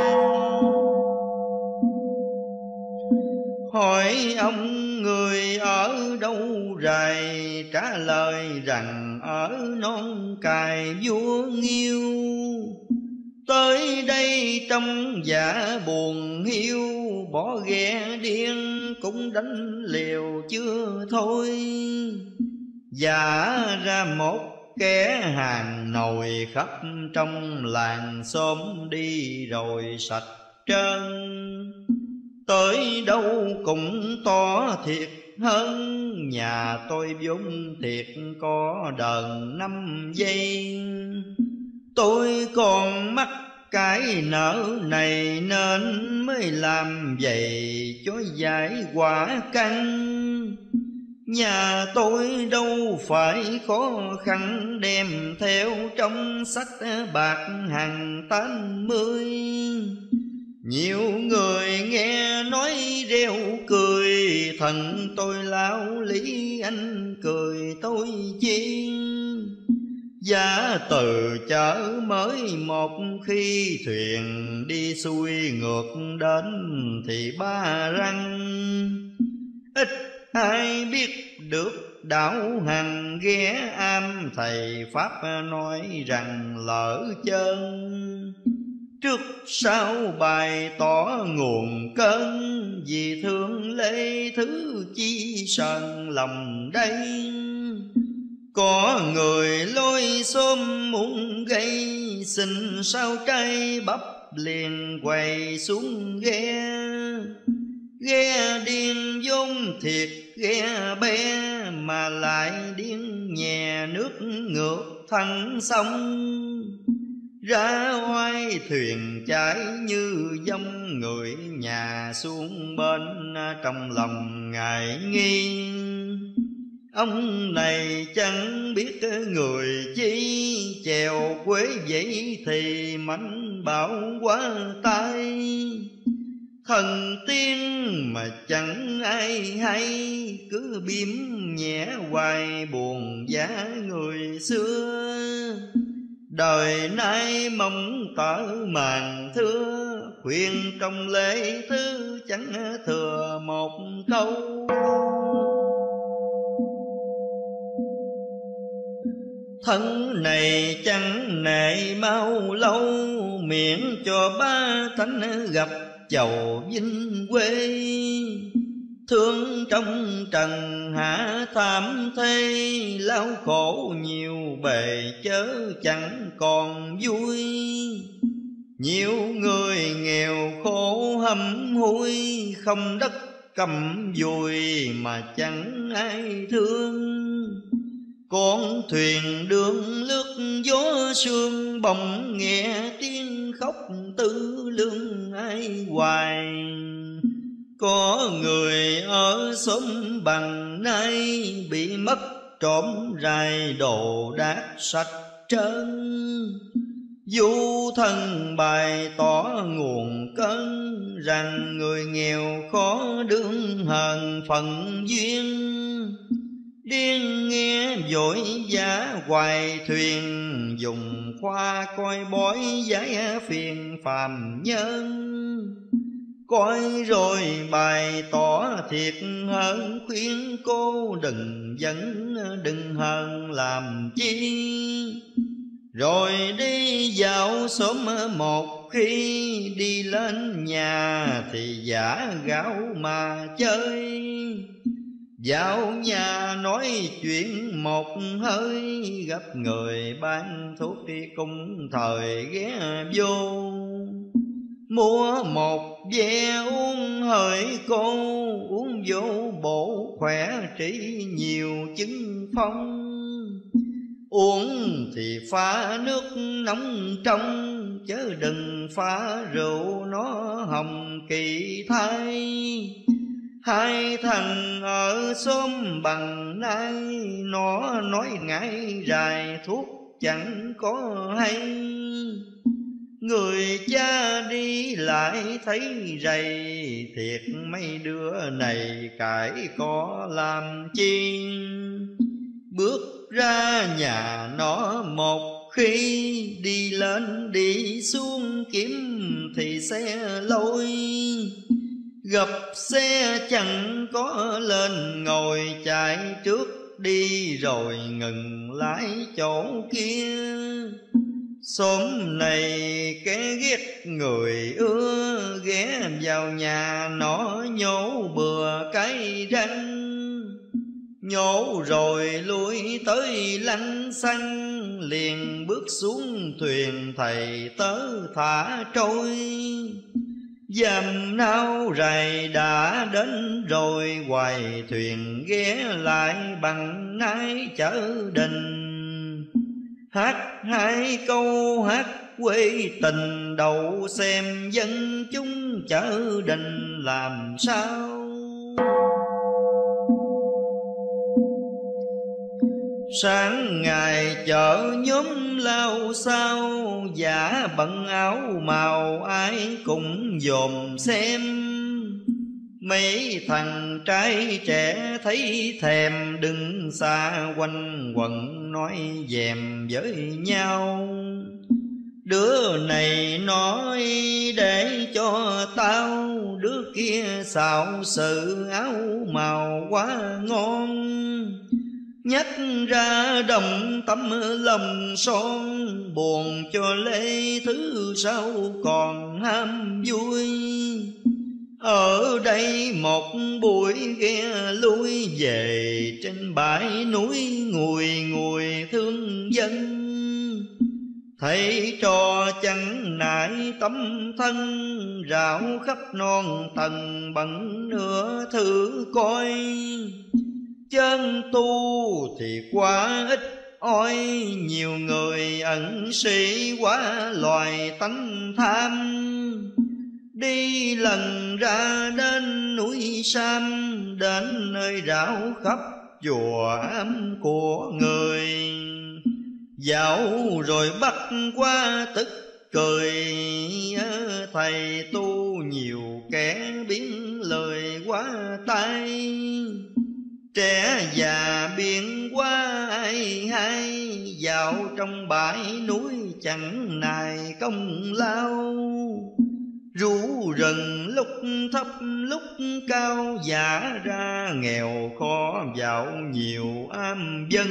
Speaker 1: Hỏi ông người ở đâu rày, trả lời rằng ở non cài vua Nghiêu. Tới đây trong dạ buồn hiu, bỏ ghe điên cũng đánh liều chưa thôi. Giả ra một kẻ hàng nồi khắp trong làng xóm, đi rồi sạch trơn. Tới đâu cũng to thiệt hơn, nhà tôi vốn thiệt có đờn năm giây. Tôi còn mắc cái nợ này nên mới làm vậy cho giải quả căn. Nhà tôi đâu phải khó khăn, đem theo trong sách bạc hàng tám mươi. Nhiều người nghe nói reo cười, thần tôi lão lý anh cười tôi chi. Giá từ chợ mới một khi thuyền đi xuôi ngược đến thì ba răng. Ít ai biết được đạo hành ghé am thầy Pháp nói rằng lỡ chân. Trước sau bày tỏ nguồn cơn, vì thương lễ thứ chi sờn lòng đây. Có người lôi xôm muốn gây, xin sao trai bắp liền quay xuống ghe. Ghe điên vốn thiệt ghe bé, mà lại điên nhè nước ngược thân sông. Ra oai thuyền chảy như dông, người nhà xuống bên trong lòng ngại nghi. Ông này chẳng biết người chi, chèo quế vậy thì mảnh bảo quá tay. Thần tiên mà chẳng ai hay, cứ biếm nhẹ hoài buồn giá người xưa. Đời nay mong tở màn thưa, khuyên trong lễ thứ chẳng thừa một câu. Thân này chẳng nệ mau lâu, miễn cho ba thánh gặp chầu vinh quê. Thương trong trần hạ tham thê, lao khổ nhiều bề chớ chẳng còn vui. Nhiều người nghèo khổ hầm hối, không đất cầm vùi mà chẳng ai thương. Con thuyền đường lướt gió sương, bỗng nghe tiếng khóc tư lương ai hoài. Có người ở xóm bằng nay, bị mất trộm rài đồ đạc sạch trơn. Du thân bày tỏ nguồn cơn, rằng người nghèo khó đương hờn phận duyên. Điên nghe vội vã hoài thuyền, dùng khoa coi bói giải phiền phàm nhân. Coi rồi bày tỏ thiệt hơn, khuyên cô đừng dẫn đừng hơn làm chi. Rồi đi dạo xóm một khi, đi lên nhà thì giả gạo mà chơi. Vào nhà nói chuyện một hơi, gặp người bán thuốc đi cùng thời ghé vô. Mua một ve uống hỡi cô, uống vô bổ khỏe trị nhiều chứng phong. Uống thì pha nước nóng trong, chớ đừng pha rượu nó hồng kỳ thay. Hai thằng ở xóm bằng nay, nó nói ngại rài thuốc chẳng có hay. Người cha đi lại thấy rầy, thiệt mấy đứa này cãi có làm chi. Bước ra nhà nó một khi, đi lên đi xuống kiếm thì xe lôi. Gặp xe chẳng có lên ngồi, chạy trước đi rồi ngừng lái chỗ kia. Xóm này kẻ ghét người ưa, ghé vào nhà nó nhổ bừa cái răng. Nhổ rồi lui tới lăng xăng, liền bước xuống thuyền thầy tớ thả trôi. Dầm nao rày đã đến rồi, hoài thuyền ghé lại bằng nái chở đình. Hát hai câu hát quê tình, đầu xem dân chúng chở đình làm sao. Sáng ngày chợ nhóm lao sao, giả bận áo màu ai cũng dòm xem. Mấy thằng trai trẻ thấy thèm, đứng xa quanh quẩn nói dèm với nhau. Đứa này nói để cho tao, đứa kia xạo sự áo màu quá ngon. Nhắc ra đầm tấm lòng son, buồn cho lê thứ sau còn ham vui. Ở đây một buổi ghe lui về, trên bãi núi ngùi ngùi thương dân. Thấy trò chẳng nại tấm thân, rảo khắp non tầng bằng nửa thử coi. Chân tu thì quá ít ỏi, nhiều người ẩn sĩ quá loài tánh tham. Đi lần ra đến núi Sam, đến nơi rảo khắp chùa ám của người. Dạo rồi bắt qua tức cười, thầy tu nhiều kẻ biến lời quá tai. Trẻ già biện quá ai hay, dạo trong bãi núi chẳng nài công lao. Rú rừng lúc thấp lúc cao, giả ra nghèo khó dạo nhiều am dân.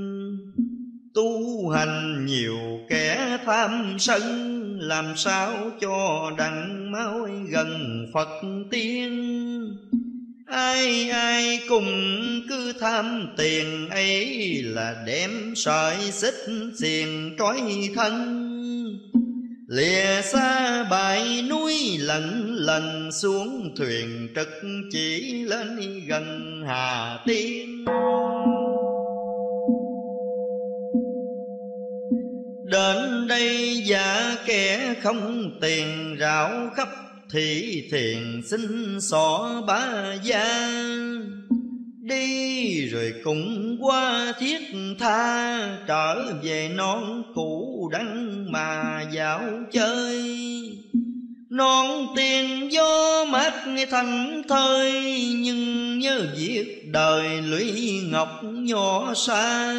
Speaker 1: Tu hành nhiều kẻ tham sân, làm sao cho đặng máu gần Phật tiên. Ai ai cùng cứ tham tiền ấy, là đem sợi xích xiềng trói thân. Lìa xa bãi núi lần lần, xuống thuyền trực chỉ lên gần Hà Tiên. Đến đây giả kẻ không tiền, rảo khắp thị thiền xin xỏ bá gia. Đi rồi cũng qua thiết tha, trở về non cũ đắng mà dạo chơi. Non tiền gió mát thành thơi, nhưng nhớ việc đời lũy ngọc nhỏ xa.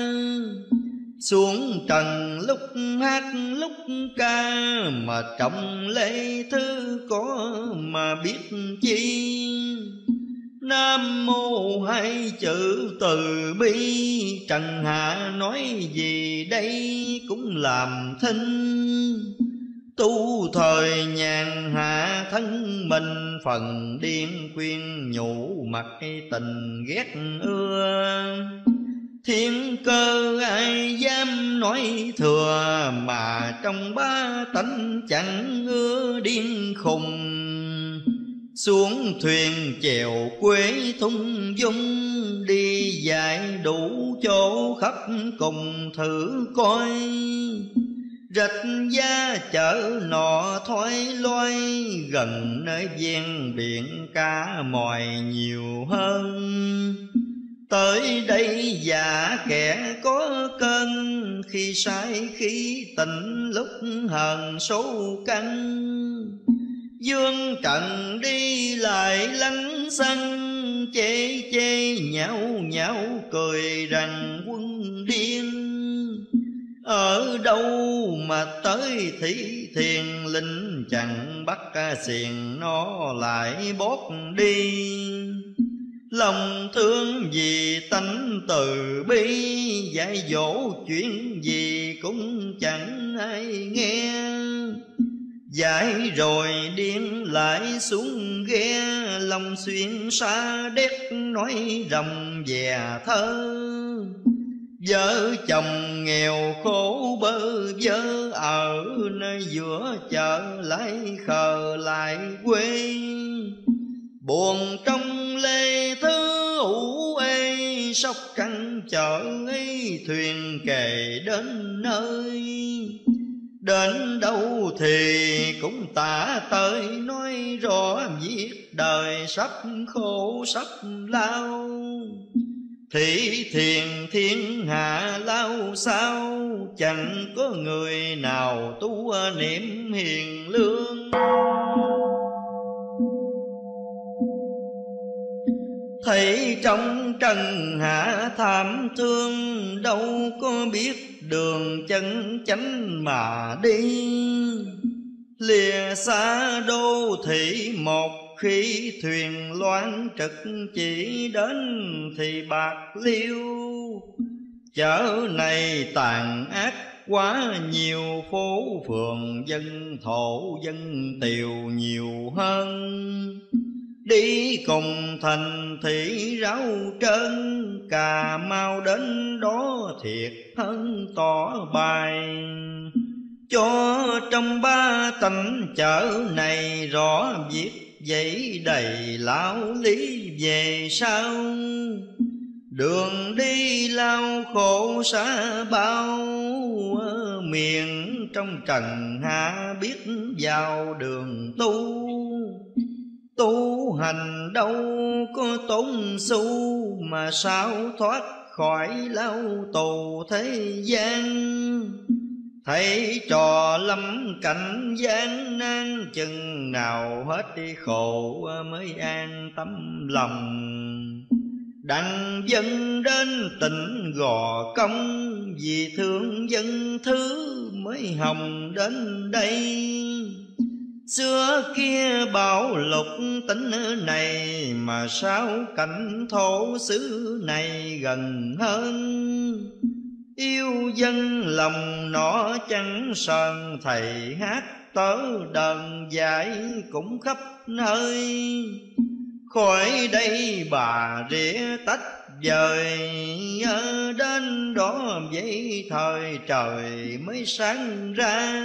Speaker 1: Xuống trần lúc hát lúc ca, mà trọng lễ thứ có mà biết chi. Nam mô hai chữ từ bi, trần hạ nói gì đây cũng làm thinh. Tu thời nhàn hạ thân mình, phần điên khuyên nhủ mặc tình ghét ưa. Thiên cơ ai dám nói thừa, mà trong ba tánh chẳng ưa điên khùng. Xuống thuyền chèo quê thung dung, đi dạy đủ chỗ khắp cùng thử coi. Rạch giá chở nọ thoái loay, gần nơi ven biển cá mòi nhiều hơn. Tới đây già kẻ có cơn, khi say khi tỉnh lúc hờn số căn. Dương trần đi lại lánh xanh, chê chê nhão nhão cười rằng quân điên. Ở đâu mà tới thị thiền, linh chẳng bắt xiềng nó lại bót đi. Lòng thương vì tánh từ bi, dạy dỗ chuyện gì cũng chẳng ai nghe. Dạy rồi điên lại xuống ghe, lòng xuyên xa đét nói rầm về thơ. Vợ chồng nghèo khổ bơ vơ, ở nơi giữa chợ lại khờ lại quê. Buồn trong lê thứ ủ ê, sóc trăng chợ ấy thuyền kề đến nơi. Đến đâu thì cũng tả tới, nói rõ việc đời sắp khổ sắp lao. Thị thiền thiên hạ lao sao, chẳng có người nào tu niệm hiền lương. thấy trong trần hạ thảm thương, đâu có biết đường chân chánh mà đi. Lìa xa đô thị một khi thuyền loan trực, chỉ đến thì Bạc Liêu. Chợ này tàn ác quá nhiều, phố phường dân thổ dân tiều nhiều hơn. Đi cùng thành thị ráo trơn, Cà Mau đến đó thiệt hơn tỏ bài. Cho trong ba tỉnh chợ này rõ việc dậy đầy lão lý về sau. Đường đi lao khổ xa bao, miền trong trần hạ biết vào đường tu. Tu hành đâu có tốn xu, mà sao thoát khỏi lao tù thế gian. Thấy trò lâm cảnh gian nan, chừng nào hết đi khổ mới an tâm lòng. Đặng dân đến tỉnh Gò Công, vì thương dân thứ mới hồng đến đây. Xưa kia bảo lục tỉnh này, mà sao cảnh thổ xứ này gần hơn. Yêu dân lòng nó chẳng sờn, thầy hát tớ đờn dạy cũng khắp nơi. Khỏi đây bà rỉa tách dời, đến đó vậy thời trời mới sáng ra.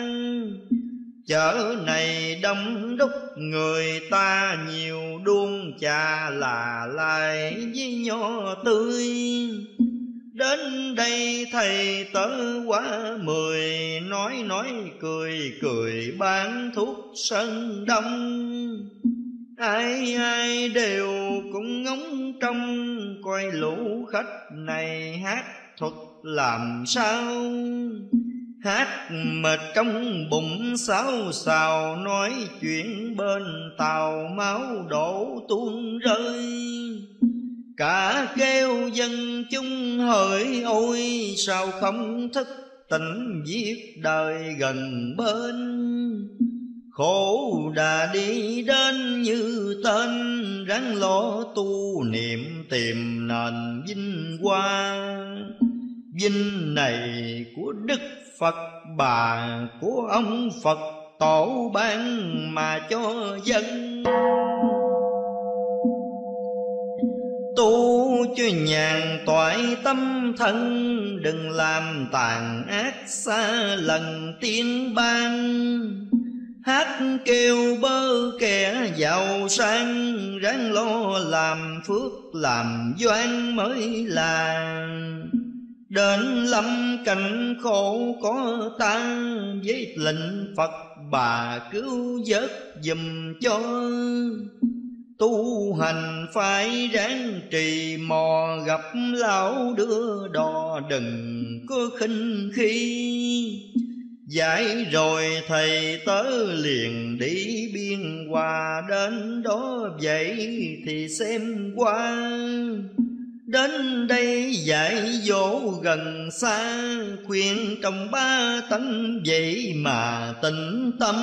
Speaker 1: Chợ này đông đúc người ta nhiều, đuông trà là lại với nho tươi. Đến đây thầy tớ quá mười, nói nói cười cười bán thuốc sơn đông. Ai ai đều cũng ngóng trông, coi lũ khách này hát thuật làm sao. Hát mệt trong bụng xáo xào, nói chuyện bên tàu máu đổ tuôn rơi. Cả kêu dân chúng hỡi ôi, sao không thức tỉnh viết đời gần bên. Khổ đã đi đến như tên, ráng lo tu niệm tìm nền vinh hoa. Vinh này của Đức Phật bà, của ông Phật tổ ban mà cho dân. Tu cho nhàn toại tâm thân, đừng làm tàn ác xa lần tiên ban. Hát kêu bơ kẻ giàu sang, ráng lo làm phước làm doan mới là. Đến lâm cảnh khổ có ta, với lệnh Phật bà cứu vớt giùm cho. Tu hành phải ráng trì mò, gặp lão đưa đò đừng có khinh khi. Dạy rồi thầy tớ liền đi biên hòa, đến đó vậy thì xem qua. Đến đây dạy dỗ gần xa, khuyên trong ba tánh vậy mà tĩnh tâm.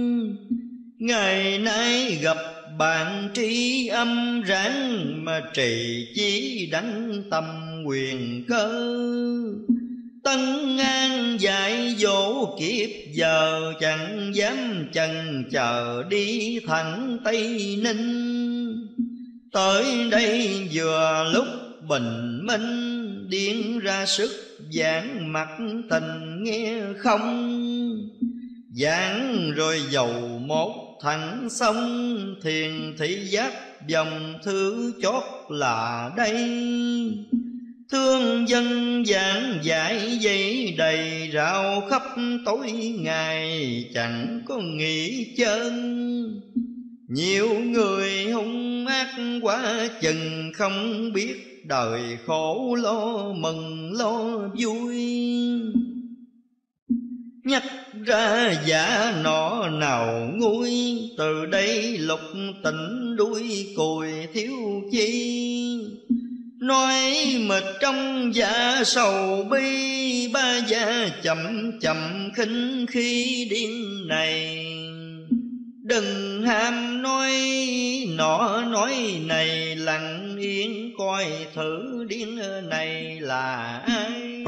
Speaker 1: Ngày nay gặp bạn tri âm, ráng mà trì chí đắng tâm quyền cơ. Tân An dạy dỗ kiếp giờ, chẳng dám chần chờ đi thẳng Tây Ninh. Tới đây vừa lúc bình minh, điên ra sức giảng mặt tình nghe không. Giảng rồi dầu một thẳng sông, thiền thị giác dòng thứ chót là đây. Thương dân giảng dạy dây đầy, rao khắp tối ngày chẳng có nghỉ chân. Nhiều người hung ác quá chừng, không biết đời khổ lo mừng lo vui. Nhắc ra giả nọ nào nguôi, từ đây lục tỉnh đuôi cùi thiếu chi. Nói mệt trong dạ sầu bi, ba gia chậm chậm khinh khi điên này. Đừng ham nói nọ nói này, lặng yên coi thử điên này là ai.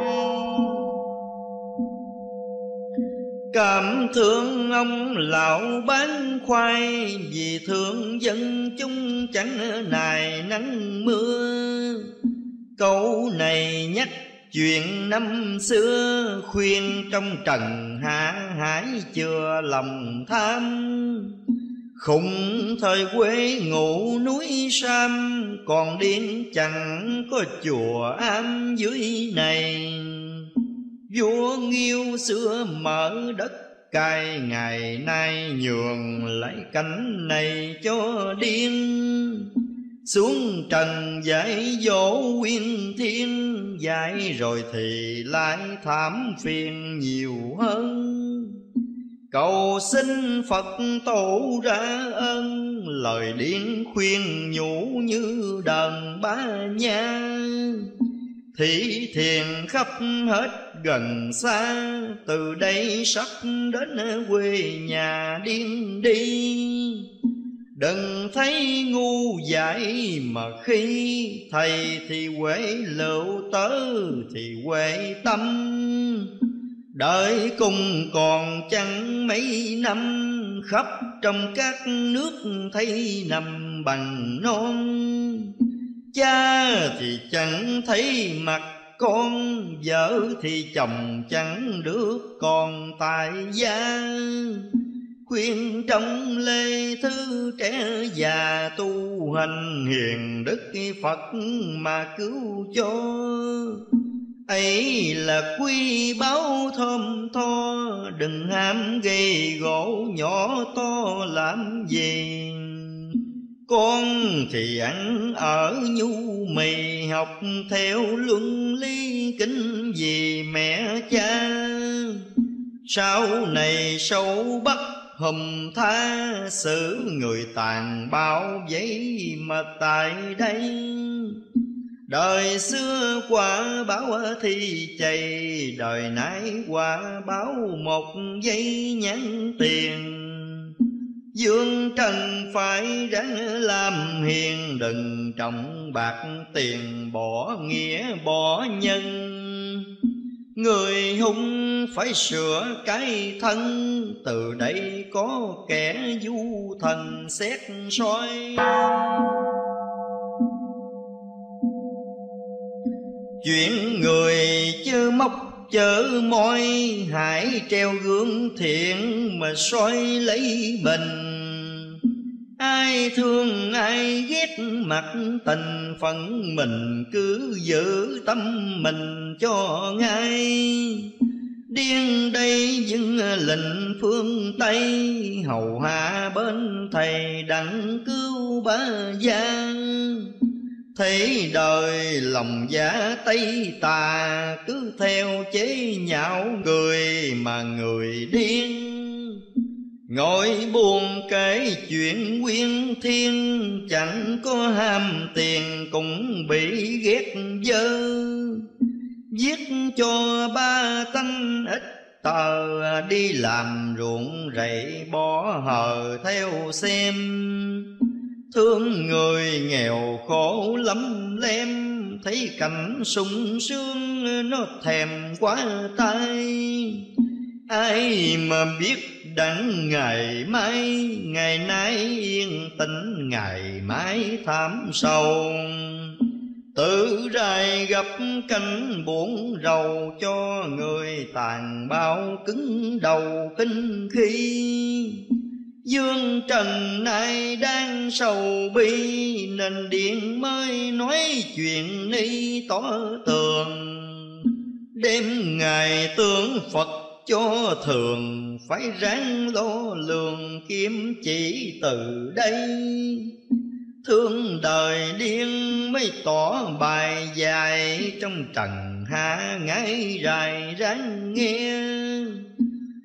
Speaker 1: Cảm thương ông lão bán khoai, vì thương dân chúng chẳng nài nắng mưa. Câu này nhắc chuyện năm xưa, khuyên trong trần hạ hải chừa lòng tham. Khùng thời quê ngủ núi Sam, còn điên chẳng có chùa am dưới này. Vua Nghiêu xưa mở đất cai, ngày nay nhường lại cánh này cho điên. Xuống trần dạy dỗ quyên thiên, dạy rồi thì lại thảm phiền nhiều hơn. Cầu xin Phật tổ ra ơn, lời điên khuyên nhủ như đờn ba nha. Thị thiền khắp hết gần xa, từ đây sắp đến quê nhà điên đi. Đừng thấy ngu dại mà khi, thầy thì huệ lựu tớ thì huệ tâm. Đợi cùng còn chẳng mấy năm, khắp trong các nước thấy nằm bằng non. Cha thì chẳng thấy mặt con, vợ thì chồng chẳng đứa con tại gia. Khuyên trong lê thư trẻ già, tu hành hiền đức Phật mà cứu cho. Ấy là quy báo thơm tho, đừng ham gây gỗ nhỏ to làm gì. Con thì ăn ở nhu mì, học theo luân lý kính vì mẹ cha. Sau này sâu bắt hùm tha, xử người tàn bao giấy mà tại đây. Đời xưa quả báo thì chày, đời nay quả báo một giây nhắn tiền. Dương trần phải ráng làm hiền, đừng trọng bạc tiền bỏ nghĩa bỏ nhân. Người hung phải sửa cái thân, từ đây có kẻ du thần xét soi. Chuyện người chớ móc chớ môi, hãy treo gương thiện mà soi lấy mình. Ai thương ai ghét mặt tình, phận mình cứ giữ tâm mình cho ngay. Điên đây dưng lệnh phương Tây, hầu hạ bên thầy đặng cứu ba gia. Thấy đời lòng giả Tây tà, cứ theo chế nhạo người mà người điên. Ngồi buồn kể chuyện nguyên thiên, chẳng có ham tiền cũng bị ghét dơ. Viết cho ba tánh ít tờ, đi làm ruộng rẫy bỏ hờ theo xem. Thương người nghèo khổ lắm lem, thấy cảnh sung sướng nó thèm quá tay. Ai mà biết đặng ngày mai, ngày nay yên tĩnh ngày mai thảm sầu. Tự rài gặp cảnh buồn rầu, cho người tàn bao cứng đầu kinh khi. Dương trần nay đang sầu bi, nên điện mới nói chuyện ni tỏ tường. Đêm ngày tưởng Phật cho thường, phải ráng lo lường kiếm chỉ từ đây. Thương đời điên mới tỏ bài dài, trong trần hạ ngái rài ráng nghe.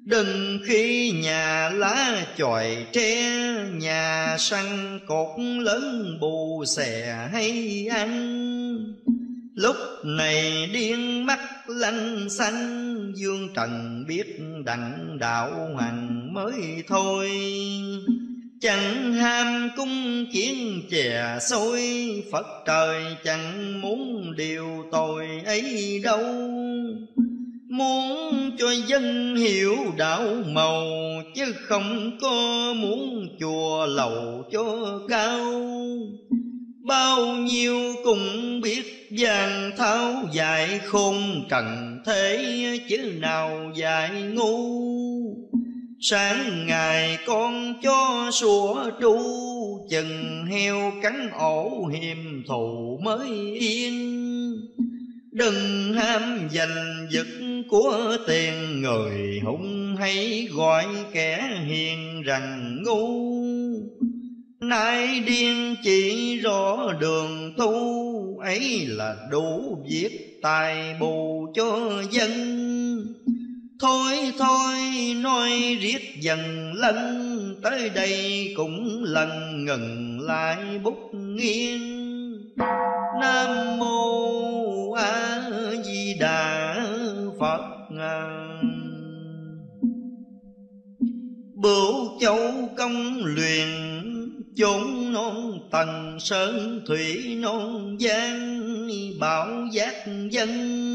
Speaker 1: Đừng khi nhà lá chòi tre, nhà săn cột lớn bù xè hay ăn. Lúc này điên mắt lanh xanh, dương trần biết đặng đạo hành mới thôi. Chẳng ham cung chiến chè xôi, Phật trời chẳng muốn điều tội ấy đâu. Muốn cho dân hiểu đạo màu, chứ không có muốn chùa lầu cho cao. Bao nhiêu cũng biết vàng tháo dạy khôn trần thế, chứ nào dạy ngu. Sáng ngày con cho sủa tru, chừng heo cắn ổ hiềm thù mới yên. Đừng ham giành giật của tiền người, hung hay gọi kẻ hiền rằng ngu. Nay điên chỉ rõ đường tu, ấy là đủ việc tài bù cho dân. Thôi thôi nói riết dần lân, tới đây cũng lần ngừng lại bút nghiêng. Nam mô A Di Đà Phật. Bửu Châu công luyện, chốn non tầng sơn thủy non giang. Bảo giác dân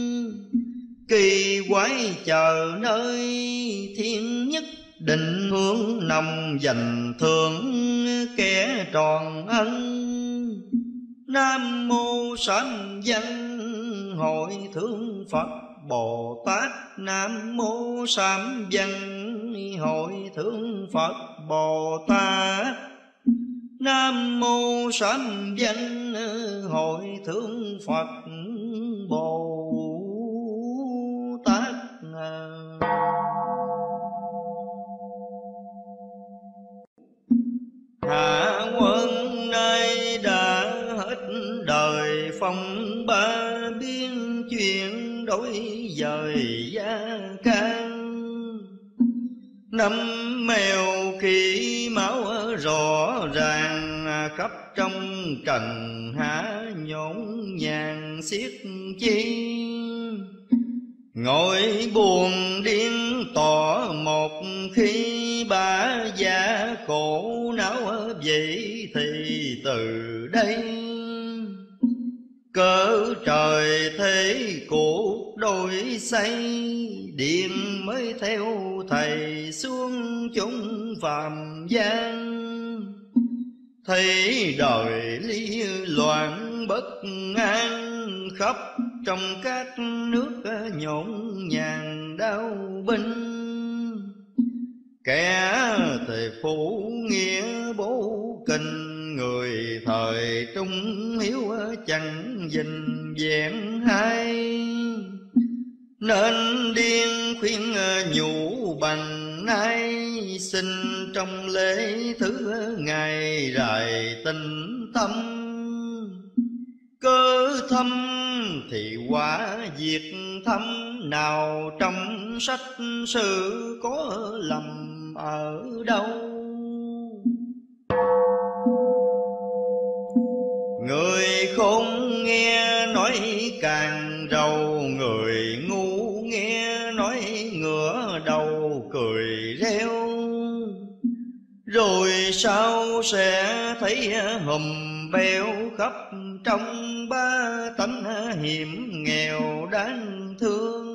Speaker 1: kỳ quái chờ nơi, thiên nhất định hướng nằm dành thượng kẻ tròn ân. Nam mô sám văn hội thượng Phật Bồ Tát. Nam mô sám văn hội thượng Phật Bồ Tát. Nam mô sám văn hội thượng Phật Bồ Tát. Hạ quân nay đã hết đời phong ba, biên chuyện đổi dời gia can. Năm mèo khi máu rõ ràng, khắp trong trần hạ nhổn nhàng xiết chi. Ngồi buồn điên tỏ một khi, ba già khổ não vậy thì từ đây. Cỡ trời thế cuộc đổi xây, điện mới theo thầy xuống chúng phàm gian. Thấy đời ly loạn bất an, khắp trong các nước nhộn nhàng đau binh. Kẻ thì phụ nghĩa bố kinh, người thời trung hiếu chẳng dình vẹn hay. Nên điên khuyên nhủ bằng nay, xin trong lễ thứ ngày rài tình thâm. Cơ thâm thì quả diệt thâm, nào trong sách sử có lầm ở đâu. Người khôn nghe nói càng rầu, người ngu nghe nói ngửa đầu cười reo. Rồi sao sẽ thấy hùm beo khắp trong ba tánh hiểm nghèo đáng thương.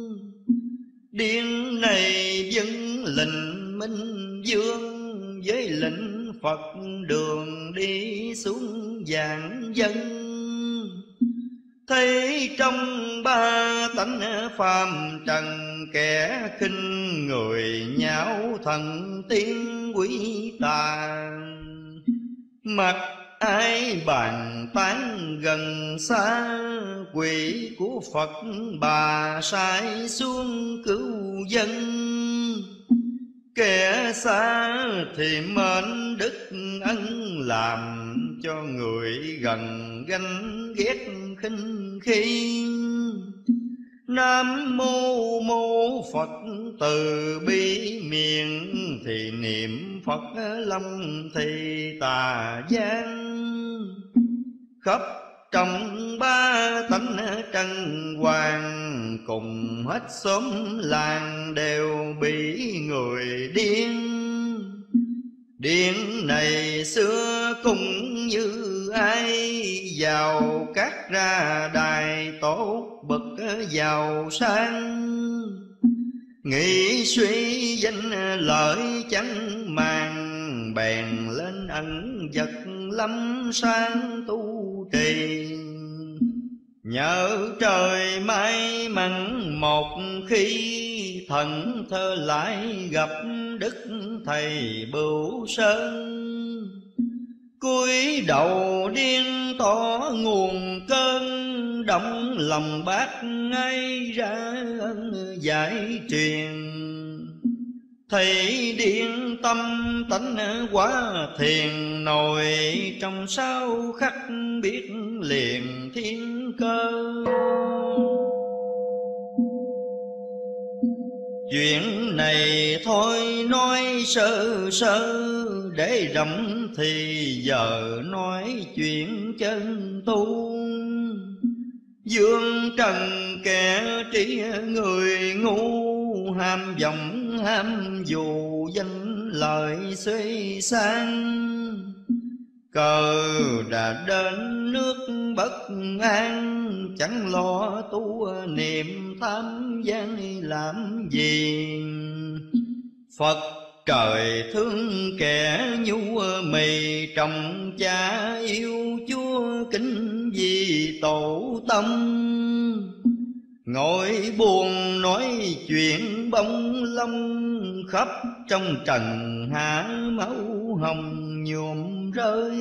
Speaker 1: Điên này dân lệnh minh vương, với lệnh Phật đường đi xuống giảng dân. Thấy trong ba tánh phàm trần, kẻ khinh người nhão thần tiên quý tà. Mặc ai bàn tán gần xa, quỷ của Phật bà sai xuống cứu dân. Kẻ xa thì mến đức ân làm, cho người gần ganh ghét khinh khi. Nam mô mô Phật từ bi miệng, thì niệm Phật lâm thì tà gian. Khắp trong ba tánh trần hoàng, cùng hết xóm làng đều bị người điên. Điện này xưa cũng như ai, giàu cát ra đài tốt bậc giàu sang. Nghĩ suy danh lợi chẳng màng, bèn lên ẩn vật lâm sang tu trì. Nhờ trời may mắn một khi, thần thơ lại gặp đức thầy Bửu Sơn. Cúi đầu điên tỏ nguồn cơn, động lòng bác ngay ra ân giải truyền. Thầy điên tâm tánh quá thiền, nổi trong sao khắc biết liền thiên cơ. Chuyện này thôi nói sơ sơ, để rộng thì giờ nói chuyện chân tu. Dương trần kẻ trí người ngu, ham vọng ham dù danh lợi xuê sang. Cờ đã đến nước bất an, chẳng lo tu niệm tham gian làm gì. Phật trời thương kẻ nhu mì, trọng cha yêu Chúa kính vì tổ tâm. Ngồi buồn nói chuyện bông lông, khắp trong trần hạ máu hồng nhuộm rơi.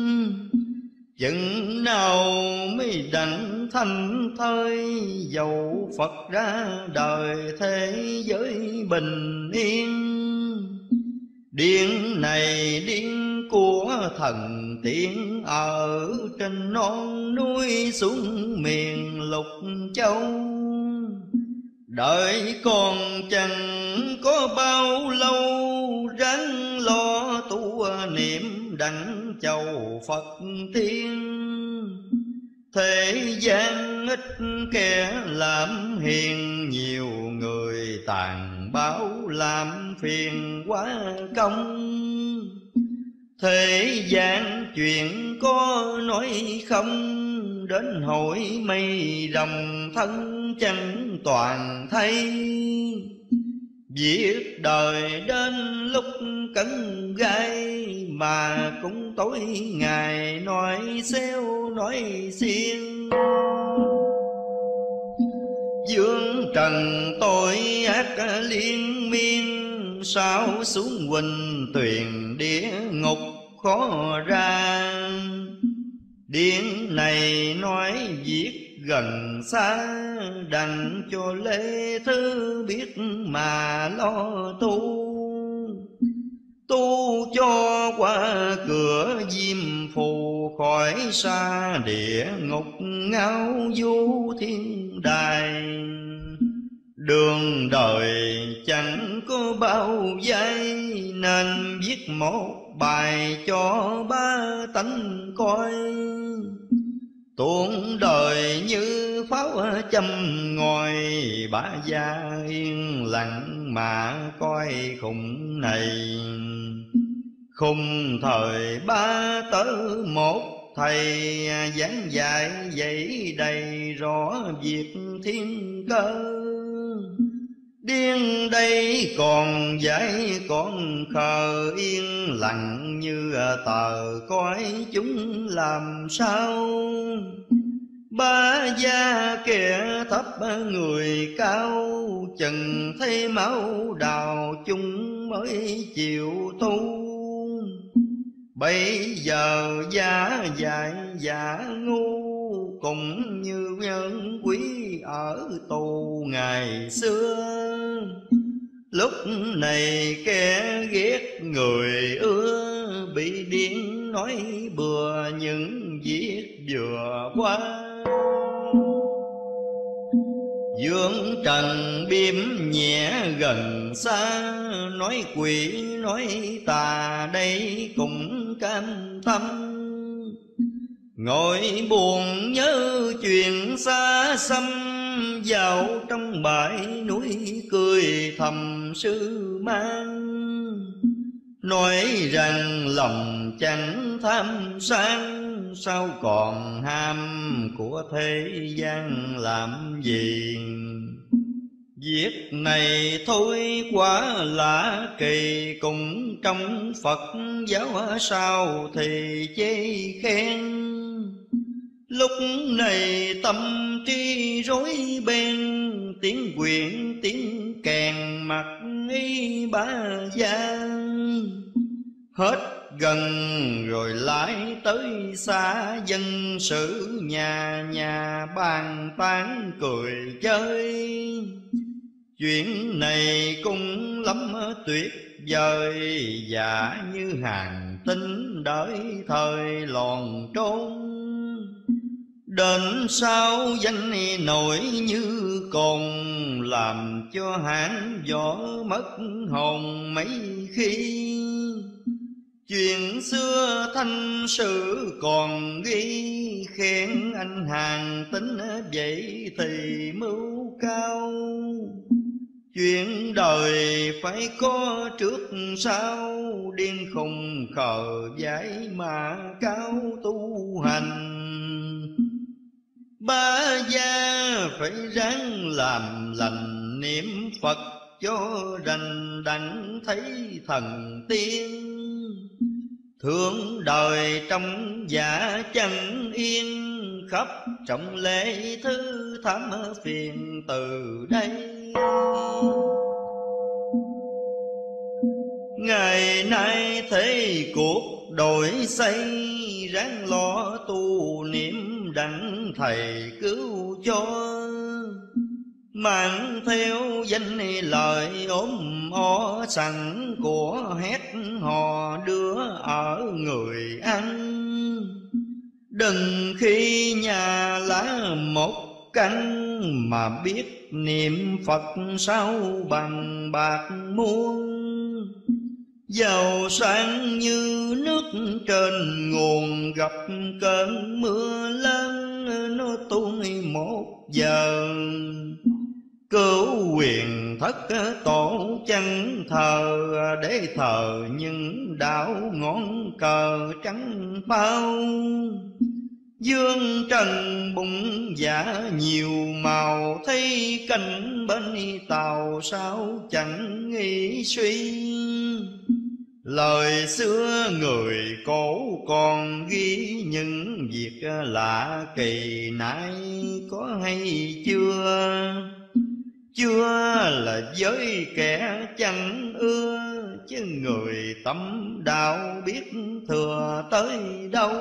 Speaker 1: Chừng nào mới đặng thanh thơi, dầu Phật ra đời thế giới bình yên. Điên này điên của thần tiên, ở trên non núi xuống miền lục châu. Đợi còn chẳng có bao lâu, ráng lo tu niệm đặng chầu Phật tiên. Thế gian ít kẻ làm hiền, nhiều người tàn bạo làm phiền quá công. Thế gian chuyện có nói không, đến hội mây rồng thân chẳng toàn thấy. Việc đời đến lúc cấn gai, mà cũng tối ngày nói xéo nói xiên. Dương trần tội ác liên miên, sao xuống huỳnh tuyền địa ngục khó ra. Điển này nói việc gần xa, đành cho lễ thứ biết mà lo tu. Tu cho qua cửa diêm phù, khỏi xa địa ngục ngao du thiên đài. Đường đời chẳng có bao giây, nên viết một bài cho ba tánh coi. Tuôn đời như pháo châm ngòi, bả gia yên lặng mà coi khùng này. Khùng thời ba tớ một thầy, giảng dạy dạy đầy rõ việc thiên cơ. Điên đây còn dạy còn khờ, yên lặng như tờ coi chúng làm sao. Ba gia kẻ thấp người cao, chừng thấy máu đào chúng mới chịu tu. Bây giờ giả dại giả ngu, cũng như nhân quý ở tù ngày xưa. Lúc này kẻ ghét người ưa, bị điên nói bừa những việc vừa qua. Dương trần biếm nhẹ gần xa, nói quỷ nói tà đây cũng cam tâm. Ngồi buồn nhớ chuyện xa xăm, vào trong bãi núi cười thầm sư mang. Nói rằng lòng chẳng tham sang, sao còn ham của thế gian làm gì. Việc này thôi quá lạ kỳ, cũng trong Phật giáo sao thì chê khen. Lúc này tâm trí rối beng, tiếng quyện tiếng kèn mặc y ba gian. Hết gần rồi lại tới xa, dân sự nhà nhà bàn tán cười chơi. Chuyện này cũng lắm tuyệt vời, và như hàng tinh đợi thời lòn trốn. Đến sau danh nổi như cồn, làm cho hãng võ mất hồn mấy khi. Chuyện xưa thanh sử còn ghi, khen anh hàng tính vậy thì mưu cao. Chuyện đời phải có trước sau, điên khùng khờ dại mà cao tu hành. Ba gia phải ráng làm lành, niệm Phật cho rành đặng thấy thần tiên. Thương đời trong giả chẳng yên, khắp trọng lễ thứ thám phiền từ đây. Ngày nay thế cuộc đổi xây, ráng lo tu niệm đặng thầy cứu cho. Mang theo danh lời ốm o sẵn của hét hò đưa ở người ăn. Đừng khi nhà lá một canh, mà biết niệm Phật sao bằng bạc muôn. Giàu sang như nước trên nguồn, gặp cơn mưa lớn nó tuôn một giờ. Cứu quyền thất tổ chẳng thờ, để thờ những đạo ngón cờ trắng bao. Dương trần bụng dạ nhiều màu, thấy cảnh bên tàu sao chẳng nghĩ suy. Lời xưa người cổ còn ghi, những việc lạ kỳ nay có hay chưa. Chưa là với kẻ chẳng ưa, chứ người tâm đạo biết thừa tới đâu.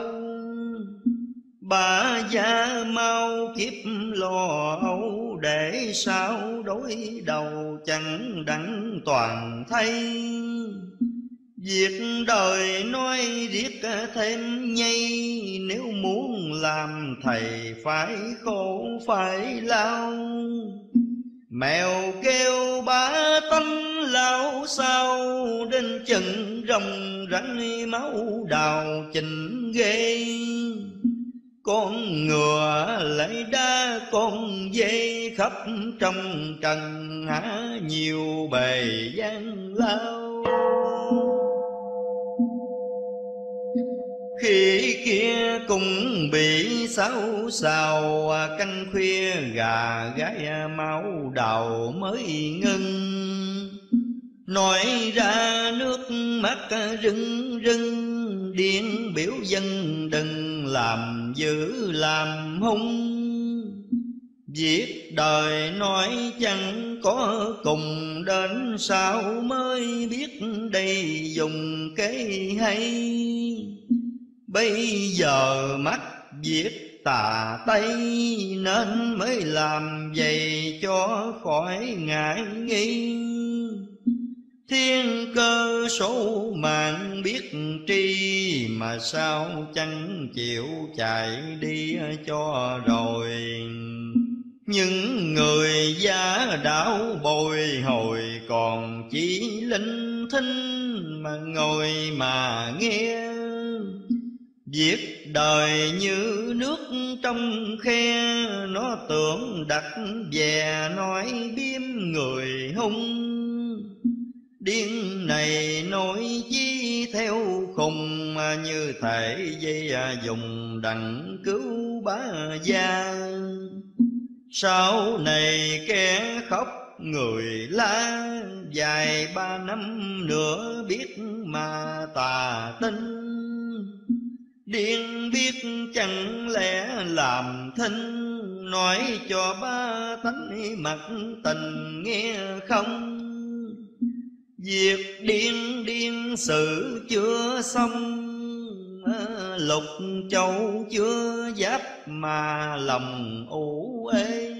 Speaker 1: Bà già mau kiếp lo âu, để sao đối đầu chẳng đặng toàn thay. Việc đời nói riết thêm nhây, nếu muốn làm thầy phải khổ phải lao. Mèo kêu bá tánh lao sao, đến chừng rồng rắn máu đào chình ghê. Con ngựa lấy đá con dê, khắp trong trần há nhiều bề gian lao. Khi kia cũng bị xáo xào, canh khuya gà gái máu đầu mới ngưng. Nói ra nước mắt rưng rưng, điên biểu dân đừng làm dữ làm hung. Việc đời nói chẳng có cùng, đến sau mới biết đây dùng cái hay. Bây giờ mắt viết tà tây, nên mới làm vậy cho khỏi ngại nghi. Thiên cơ số mạng biết tri, mà sao chẳng chịu chạy đi cho rồi. những người giả đạo bồi hồi còn chỉ linh thinh mà ngồi mà nghe. Việc đời như nước trong khe, nó tưởng đặt về nói biếm người hung. Điên này nói chi theo khùng, như thể dây dùng đặng cứu bá gia. Sau này kẻ khóc người la, dài ba năm nữa biết mà tà tinh. Điên biết chẳng lẽ làm thinh, nói cho ba tánh mặt tình nghe không. Việc điên điên sự chưa xong, lục châu chưa giáp mà lòng ủ ê.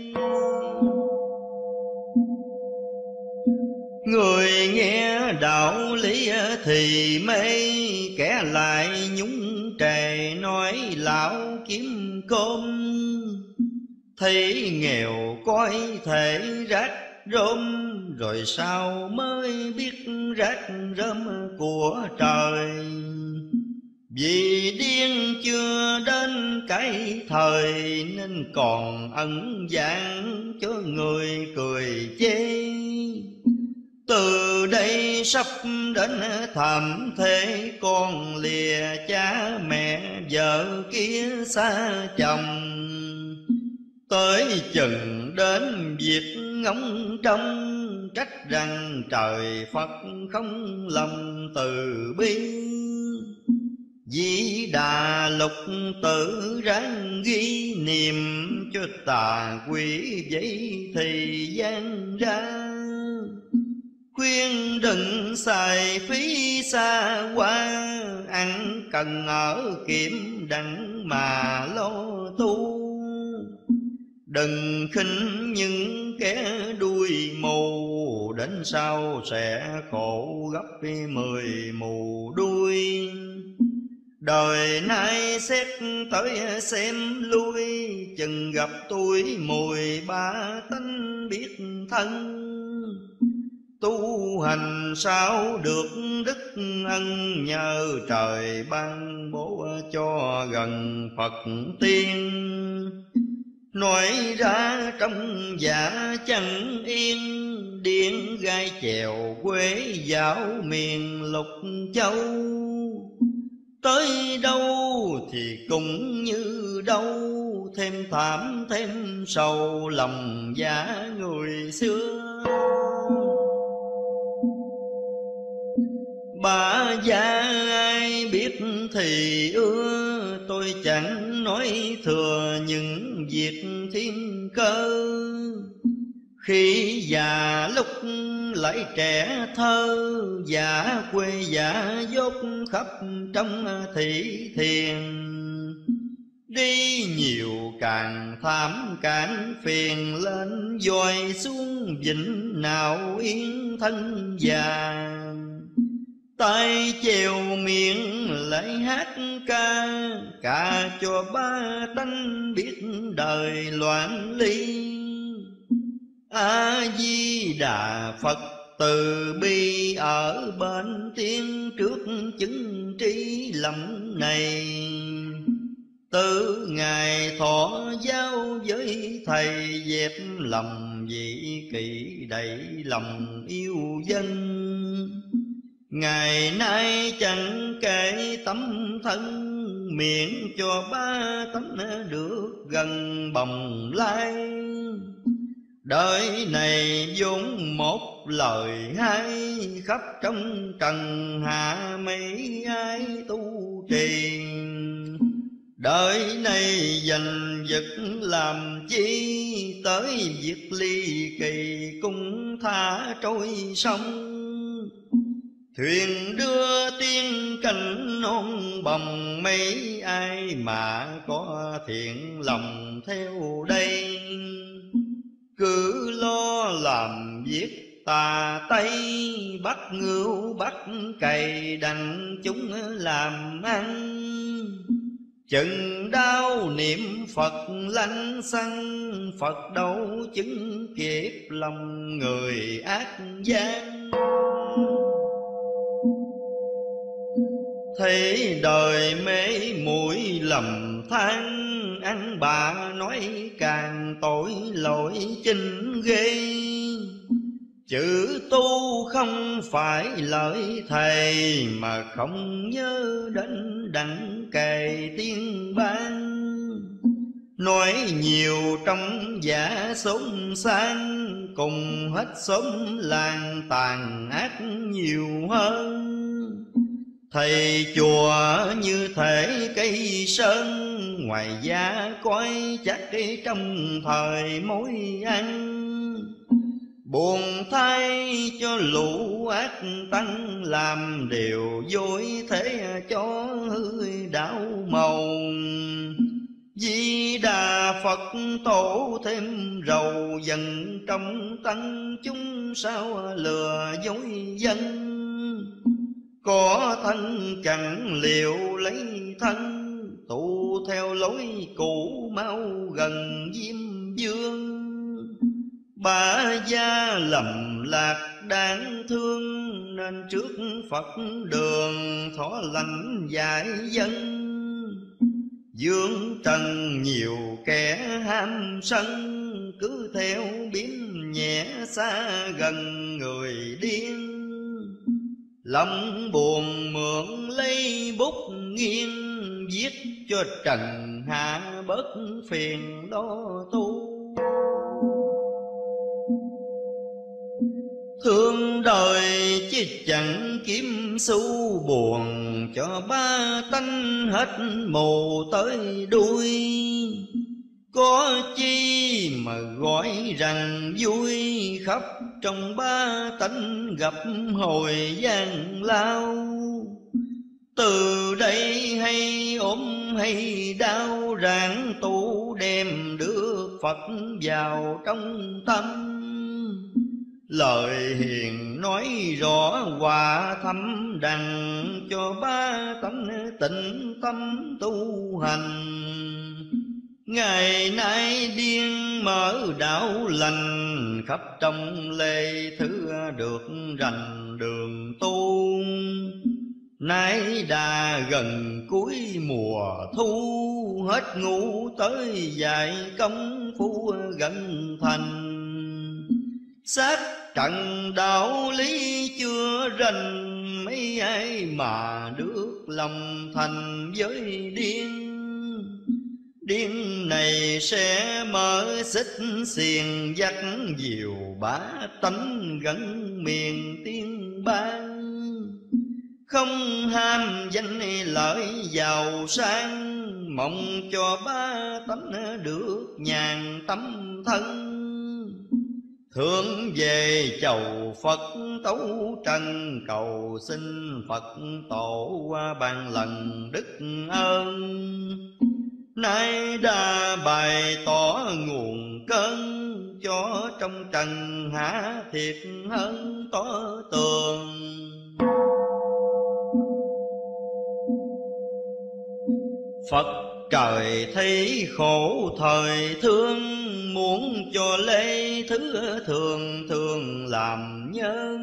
Speaker 1: Người nghe đạo lý thì mê, kẻ lại nhúng trề nói lão kiếm cơm. Thấy nghèo coi thể rác rôm, rồi sao mới biết rác rơm của trời. Vì điên chưa đến cái thời, nên còn ẩn dạng cho người cười chê. Từ đây sắp đến thảm thế, con lìa cha mẹ vợ kia xa chồng. Tới chừng đến việc ngóng trông, trách rằng trời Phật không lòng từ bi. Di Đà Lục Tử ráng ghi niệm, cho tà quỷ vậy thì gian ra. Khuyên đừng xài phí xa qua, ăn cần ở kiểm đặng mà lo thu. Đừng khinh những kẻ đuôi mù, đến sau sẽ khổ gấp mười mù đuôi. Đời nay xét tới xem lui, chừng gặp tuổi mùi ba tánh biết thân. Tu hành sao được đức ân, nhờ trời ban bố cho gần Phật tiên. Nói ra trong giả chẳng yên, điên gai chèo quê dạo miền lục châu. Tới đâu thì cũng như đâu, thêm thảm thêm sầu lòng giả người xưa. Bà gia ai biết thì ưa, tôi chẳng nói thừa những việc thiên cơ. Khi già lúc lại trẻ thơ, giả quê giả dốt khắp trong thị thiền. Đi nhiều càng thảm càng phiền, lên dòi xuống vĩnh nào yên thân già. tay chèo miệng lại hát ca, ca cho ba tánh biết đời loạn ly. A Di Đà Phật từ bi ở bên tiên trước chứng trí lầm này. Từ ngày thọ giao với thầy, dẹp lầm vị kỷ đầy lòng yêu dân. Ngày nay chẳng kể tấm thân, miệng cho ba tánh được gần bồng lai. Đời này vốn một lời hay, khắp trong trần hạ mấy ai tu trì. Đời này giành giật làm chi, tới việc ly kỳ cũng thả trôi sông. Thuyền đưa tiên cảnh non bồng, mấy ai mà có thiện lòng theo đây. Cứ lo làm việc tà tây, bắt ngưu bắt cày đành chúng làm ăn. chừng đau niệm Phật lanh xăng, Phật đâu chứng kiếp lòng người ác gian. Thế đời mê muội lầm than, ăn bạ nói càng tội lỗi chinh ghê. Chữ tu không phải lợi thầy, mà không nhớ đến đặng kề tiên ban. Nói nhiều trong giả xốn sang, cùng hết xóm làng tàn ác nhiều hơn. Thầy chùa như thể cây sơn, ngoài giá coi chắc trong thời mối ăn. Buồn thay cho lũ ác tăng, làm điều dối thế cho hư đạo màu. Di Đà Phật tổ thêm rầu dần trong tăng chúng, sao lừa dối dân. Có thân chẳng liệu lấy thân, tụ theo lối cũ mau gần Diêm Vương. Ba gia lầm lạc đáng thương, nên trước Phật đường thọ lành dạy dân. Dương trần nhiều kẻ ham sân, cứ theo biến nhẹ xa gần người điên. Lòng buồn mượn lấy bút nghiêng, viết cho trần hạ bớt phiền lo tu. Thương đời chứ chẳng kiếm xu buồn, cho ba tánh hết mù tới đuôi. Có chi mà gọi rằng vui, khắp trong ba tánh gặp hồi gian lao. Từ đây hay ốm hay đau, ráng tu đem được Phật vào trong tâm. Lời hiền nói rõ hòa thâm đằng, cho ba tánh tịnh tâm tu hành. Ngày nay điên mở đạo lành, khắp trong lê thứ được rành đường tu. Nay đã gần cuối mùa thu, hết ngủ tới dạy công phu gần thành. Xác trận đạo lý chưa rành, mấy ai mà được lòng thành với điên. Điên này sẽ mở xích xiềng, dắt diều bá tánh gần miền tiên ban. Không ham danh lợi giàu sang, mong cho ba tánh được nhàn tâm thân. Hướng về chầu Phật tấu trần, cầu xin Phật tổ qua ban lần đức ơn. Nay đã bày tỏ nguồn cơn, cho trong trần hạ thiệt hơn tỏ tường. Phật trời thấy khổ thời thương, muốn cho lễ thứ thường thường làm nhân.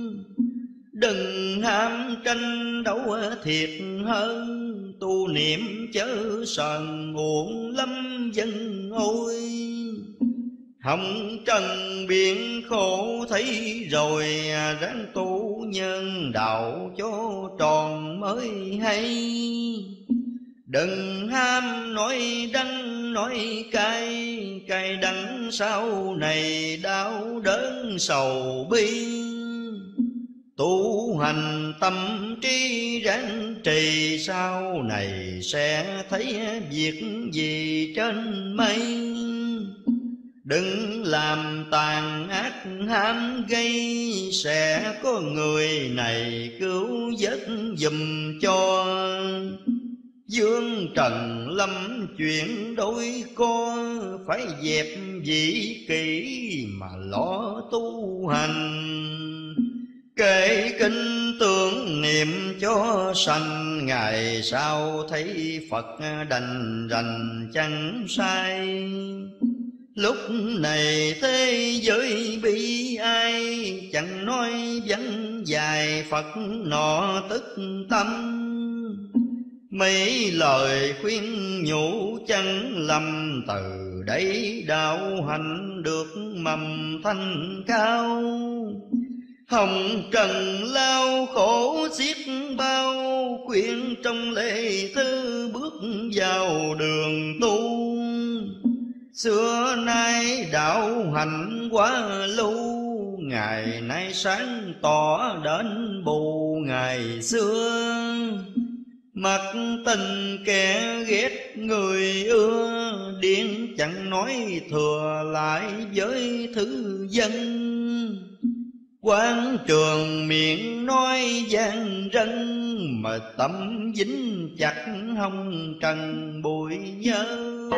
Speaker 1: Đừng ham tranh đấu thiệt hơn, tu niệm chớ sờn uổng lắm dân ôi. Hồng trần biển khổ thấy rồi, ráng tu nhân đạo cho tròn mới hay. Đừng ham nói đắng nói cay, cay đắng sau này đau đớn sầu bi. Tu hành tâm trí ráng trì, sau này sẽ thấy việc gì trên mây. Đừng làm tàn ác ham gây, sẽ có người này cứu vớt giùm cho. Dương trần lâm chuyện đôi co, phải dẹp dĩ kỷ mà lo tu hành. Kể kinh tưởng niệm cho sanh, ngày sau thấy Phật đành rành chẳng sai. Lúc này thế giới bi ai, chẳng nói vắng dài Phật nọ tức tâm. Mấy lời khuyên nhủ chẳng lầm, từ đấy đạo hạnh được mầm thanh cao. Hồng trần lao khổ xiết bao, khuyên trong lễ thư bước vào đường tu. Xưa nay đạo hành quá lưu, ngày nay sáng tỏ đến bù ngày xưa. Mặc tình kẻ ghét người ưa, điên chẳng nói thừa lại với thứ dân. Quán trường miệng nói gian rân, mà tâm dính chặt hông trần bụi nhớ.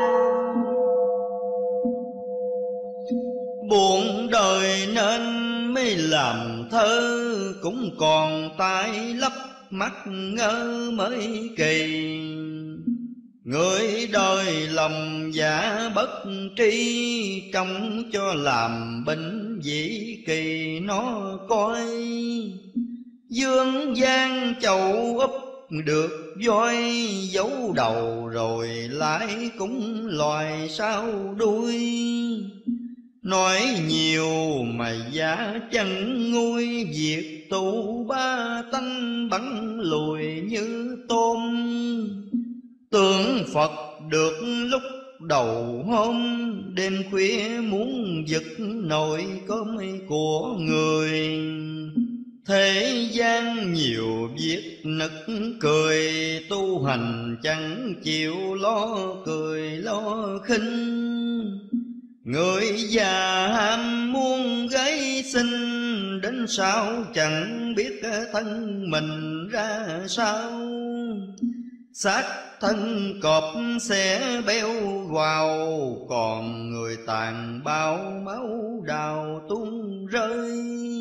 Speaker 1: Buồn đời nên mới làm thơ, cũng còn tai lấp mắt ngơ mới kỳ. Người đời lòng giả bất tri, trông cho làm bệnh dĩ kỳ nó coi. Dương gian chầu úp được voi, giấu đầu rồi lại cũng loài sau đuôi. Nói nhiều mà giá chẳng nguôi, việc tu ba tánh bắn lùi như tôm. Tưởng Phật được lúc đầu hôm, đêm khuya muốn giật nồi cơm của người. Thế gian nhiều việc nực cười, tu hành chẳng chịu lo cười lo khinh. Người già ham muốn gái xinh, đến sao chẳng biết thân mình ra sao. Xác thân cọp sẽ béo vào, còn người tàn bao máu đào tung rơi.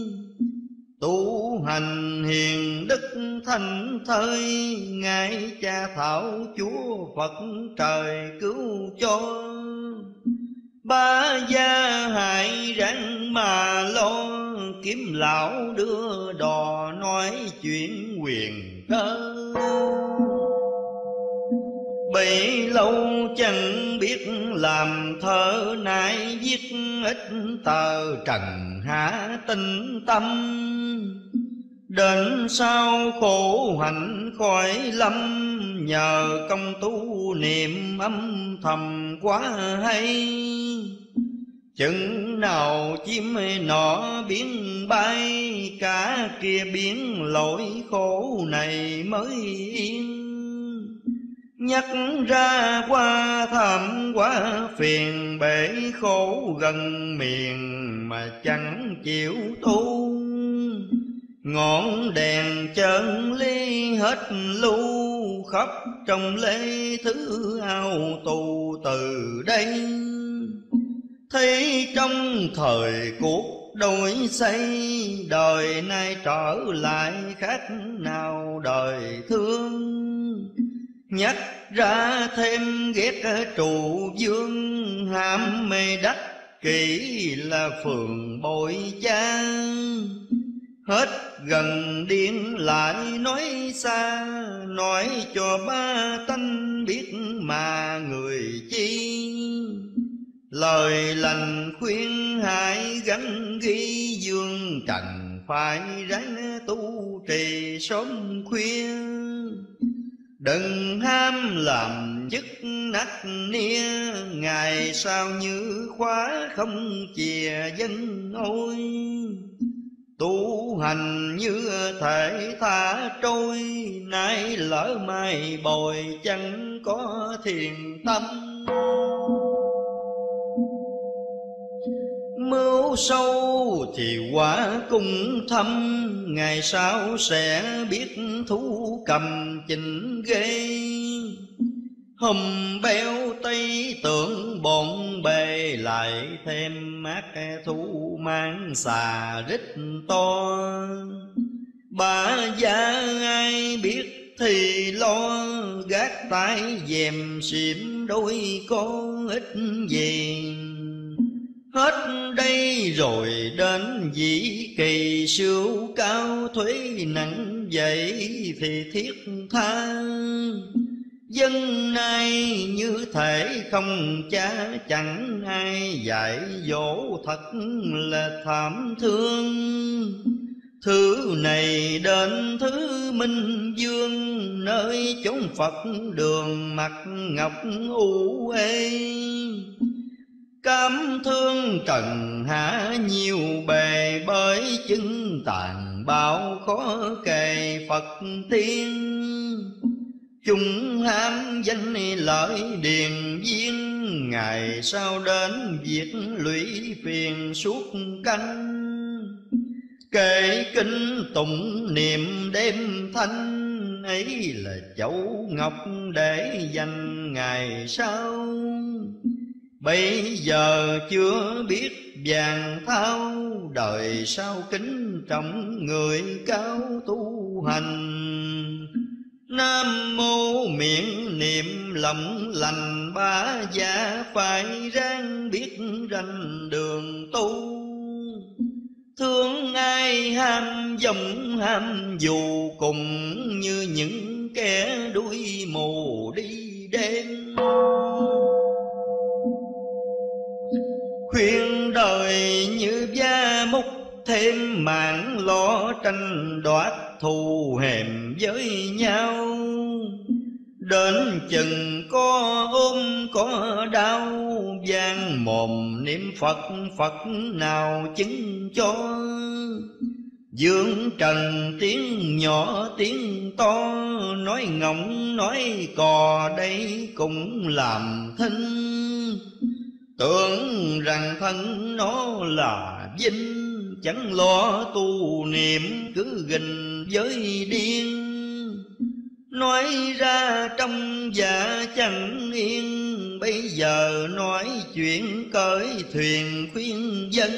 Speaker 1: Tu hành hiền đức thanh thơi, ngài cha thảo Chúa Phật trời cứu cho. Ba gia hại ráng mà lo, kiếm lão đưa đò nói chuyện quyền cơ. Bấy lâu chẳng biết làm thơ, nay viết ít tờ trần hạ tinh tâm. Đến sau khổ hạnh khỏi lâm, nhờ công tu niệm âm thầm quá hay. Chừng nào chim nọ biến bay, cả kia biến lỗi khổ này mới yên. Nhắc ra qua thảm quá phiền, bể khổ gần miền mà chẳng chịu tu. Ngọn đèn chân ly hết lưu, khắp trong lễ thứ ao tù từ đây. Thấy trong thời cuộc đổi xây, đời nay trở lại khác nào đời thương. Nhắc ra thêm ghét trụ dương, ham mê đắc kỹ là phường bội cha. Hết gần điên lại nói xa, nói cho ba tánh biết mà người chi. Lời lành khuyên hãy gắn ghi, dương trần phải ráng tu trì sớm khuya. Đừng ham làm chức nát nia, ngày sau như khóa không chìa dân ôi. Tu hành như thể thả trôi, nay lỡ mai bồi chẳng có thiền tâm. Mưu sâu thì quả cũng thâm, ngày sau sẽ biết thú cầm chỉnh ghê. Hùm béo tây tưởng bộn bề, lại thêm mát thú mang xà rít to. Bà già ai biết thì lo, gác tay dèm xỉm đôi con ít gì. Hết đây rồi đến dĩ kỳ, sưu cao thuế nặng dậy thì thiết tha. Dân nay như thể không cha, chẳng ai dạy dỗ, thật là thảm thương. Thứ này đến thứ Minh Dương, nơi chốn Phật đường mặt ngọc u ê. Cám thương trần hạ nhiều bề, bởi chứng tàn bạo khó kề Phật tiên. Chúng ham danh lợi điền viên, ngày sau đến việc lũy phiền suốt canh. Kể kinh tụng niệm đêm thanh, ấy là chậu ngọc để dành ngày sau. Bây giờ chưa biết vàng thao, đời sau kính trọng người cao tu hành. Nam mô miệng niệm lòng lành, ba gia phải ráng biết ranh đường tu. Thương ai ham dòng ham dù, cùng như những kẻ đuôi mù đi đêm. Khuyên đời như da múc, thêm mạng lo tranh đoạt thù hèm với nhau. Đến chừng có ôm có đau, vang mồm niệm Phật Phật nào chứng cho. Dương trần tiếng nhỏ tiếng to, nói ngọng nói cò đây cũng làm thinh. Tưởng rằng thân nó là vinh, chẳng lo tu niệm cứ gình với điên. Nói ra trong dạ chẳng yên, bây giờ nói chuyện cởi thuyền khuyên dân.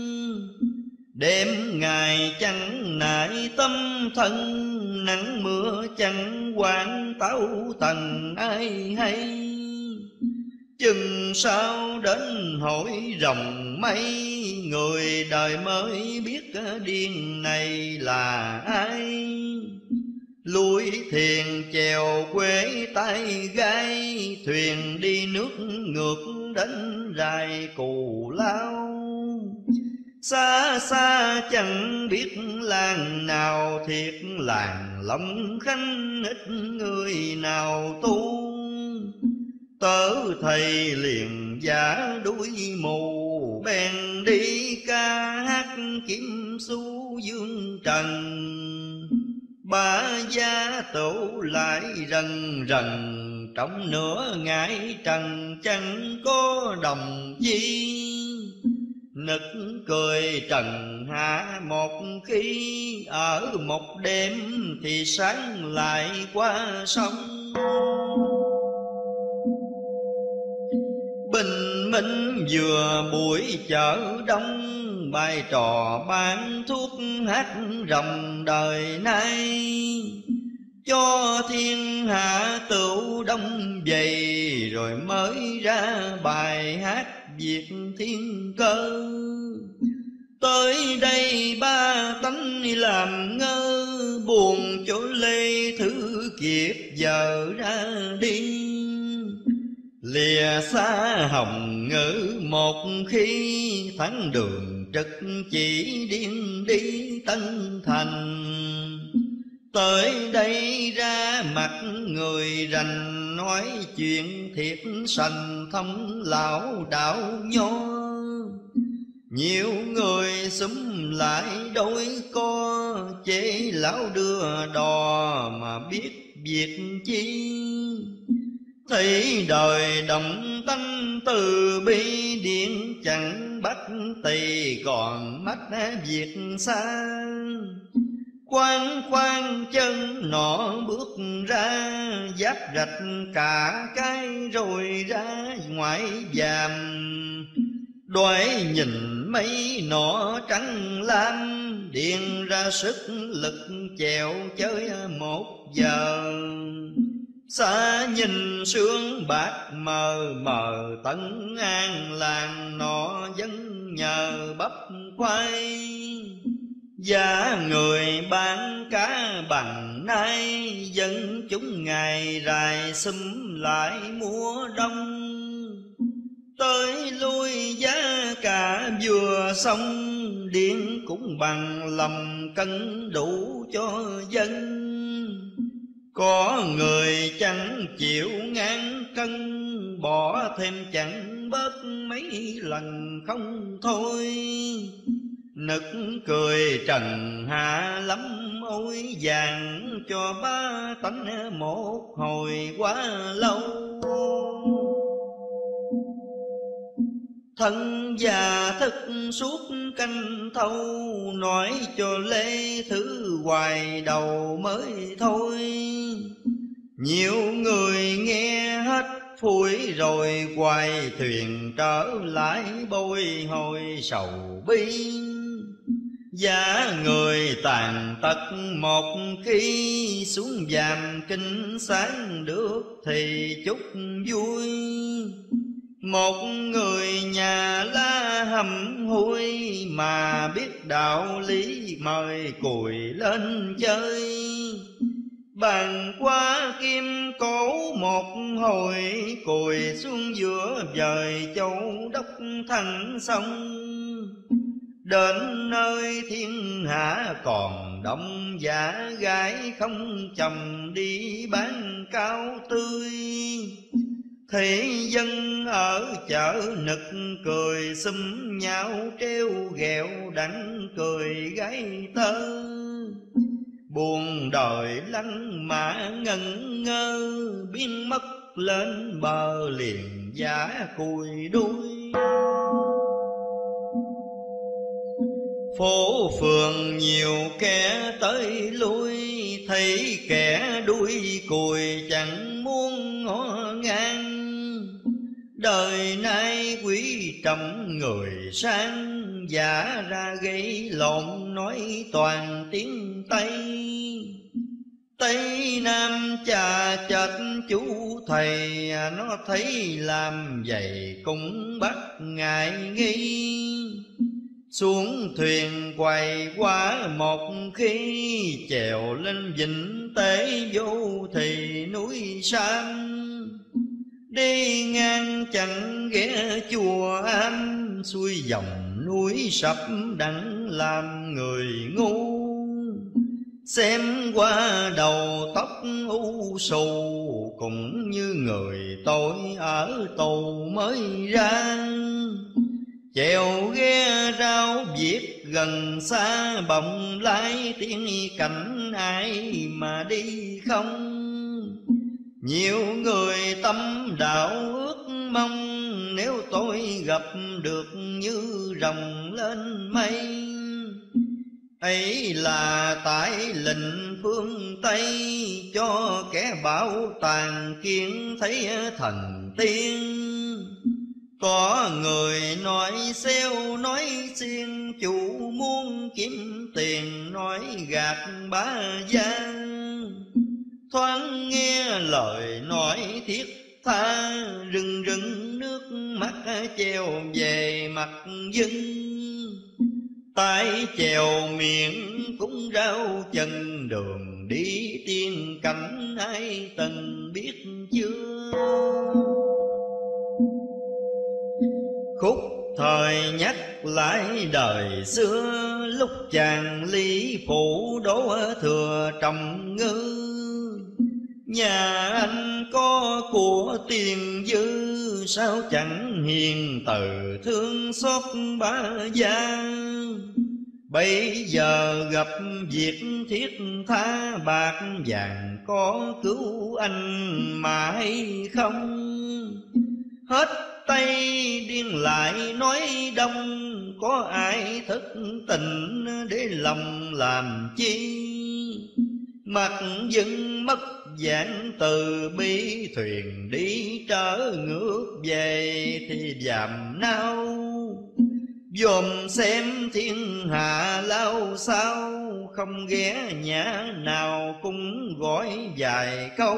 Speaker 1: Đêm ngày chẳng nại tâm thân, nắng mưa chẳng quản táo tần ai hay. Chừng sau đến hỏi rồng mây, người đời mới biết điên này là ai. Lui thiền chèo quê tay gai, thuyền đi nước ngược đến rài Cù Lao. Xa xa chẳng biết làng nào, thiệt làng Long Khánh ít người nào tu. Tớ thầy liền giả đuôi mù, bèn đi ca hát kiếm xu dương trần. Ba gia tổ lại rần rần, trong nửa ngày trần chẳng có đồng chi. Nực cười trần hạ một khi, ở một đêm thì sáng lại qua sông. Bình minh vừa buổi chợ đông, bài trò bán thuốc hát ròng đời nay. Cho thiên hạ tựu đông dày, rồi mới ra bài hát Việt thiên cơ. Tới đây ba tánh làm ngơ, buồn chỗ lê thứ kiếp giờ ra đi. Lìa xa hồng ngữ một khi, thắng đường trực chỉ điên đi Tân Thành. Tới đây ra mặt người rành, nói chuyện thiệt sành thông lão đạo nho. Nhiều người xúm lại đôi co, chế lão đưa đò mà biết việc chi. Thấy đời động tâm từ bi, điện chẳng bắt tỳ còn mắt việc xa. Khoan khoan chân nọ bước ra, giáp rạch cả cái rồi ra ngoại giàm. Đoái nhìn mấy nọ trắng lam, điền ra sức lực chèo chơi một giờ. Xa nhìn sương bạc mờ mờ, tận an làng nọ vẫn nhờ bắp khoai. Giá người bán cá bằng nay, dân chúng ngày rài xúm lại mùa đông. Tới lui giá cả vừa xong, điện cũng bằng lầm cân đủ cho dân. Có người chẳng chịu ngàn cân, bỏ thêm chẳng bớt mấy lần không thôi. Nực cười trần hạ lắm ôi, vàng cho ba tánh một hồi quá lâu. Thân già thức suốt canh thâu, nói cho lê thứ hoài đầu mới thôi. Nhiều người nghe hết phủi rồi, hoài thuyền trở lại bồi hồi sầu bi. Giá người tàn tật một khi, xuống giàm kinh sáng được thì chút vui. Một người nhà la hầm hôi, mà biết đạo lý mời cùi lên chơi. Bàn qua kim cổ một hồi, cùi xuống giữa vời châu đốc thành sông. Đến nơi thiên hạ còn đông giả gái không chồng đi bán cao tươi. Thế dân ở chợ nực cười xúm nhau, treo ghẹo đắng cười gái tơ. Buồn đời lăn mã ngẩn ngơ, biến mất lên bờ liền giả cùi đuôi. Phố phường nhiều kẻ tới lui, thấy kẻ đuôi cùi chẳng muốn ngó ngang. Đời nay quý trọng người sang, giả ra gây lộn nói toàn tiếng Tây. Tây Nam cha chợt chú thầy, nó thấy làm vậy cũng bắt ngại nghi. Xuống thuyền quay qua một khi, chèo lên vịnh tế vô thì núi Sam. Đi ngang chẳng ghé chùa Am, xuôi dòng núi sập đặng làm người ngu. Xem qua đầu tóc u sù, cũng như người tội ở tù mới ra. Chèo ghe rau viết gần xa, bồng lái tiếng cảnh ai mà đi không. Nhiều người tâm đạo ước mong, nếu tôi gặp được như rồng lên mây. Ấy là tại lệnh phương Tây, cho kẻ bảo tàng kiến thấy thần tiên. Có người nói xeo nói xiên, chủ muốn kiếm tiền nói gạt bá gia. Thoáng nghe lời nói thiết tha, rưng rưng nước mắt treo về mặt dân. Tay chèo miệng cũng rau chân, đường đi tiên cảnh ai từng biết chưa. Khúc thời nhắc lại đời xưa, lúc chàng Lý Phụ đỗ thừa trọng ngư. Nhà anh có của tiền dư, sao chẳng hiền từ thương xót bá gia. Bây giờ gặp việc thiết tha, bạc vàng có cứu anh mà hay không. Hết tay điên lại nói đông, có ai thức tình để lòng làm chi. Mặt dân mất dạng từ bi, thuyền đi trở ngược về thì dàm nao. dòm xem thiên hạ lao sao, không ghé nhã nào cũng gọi vài câu.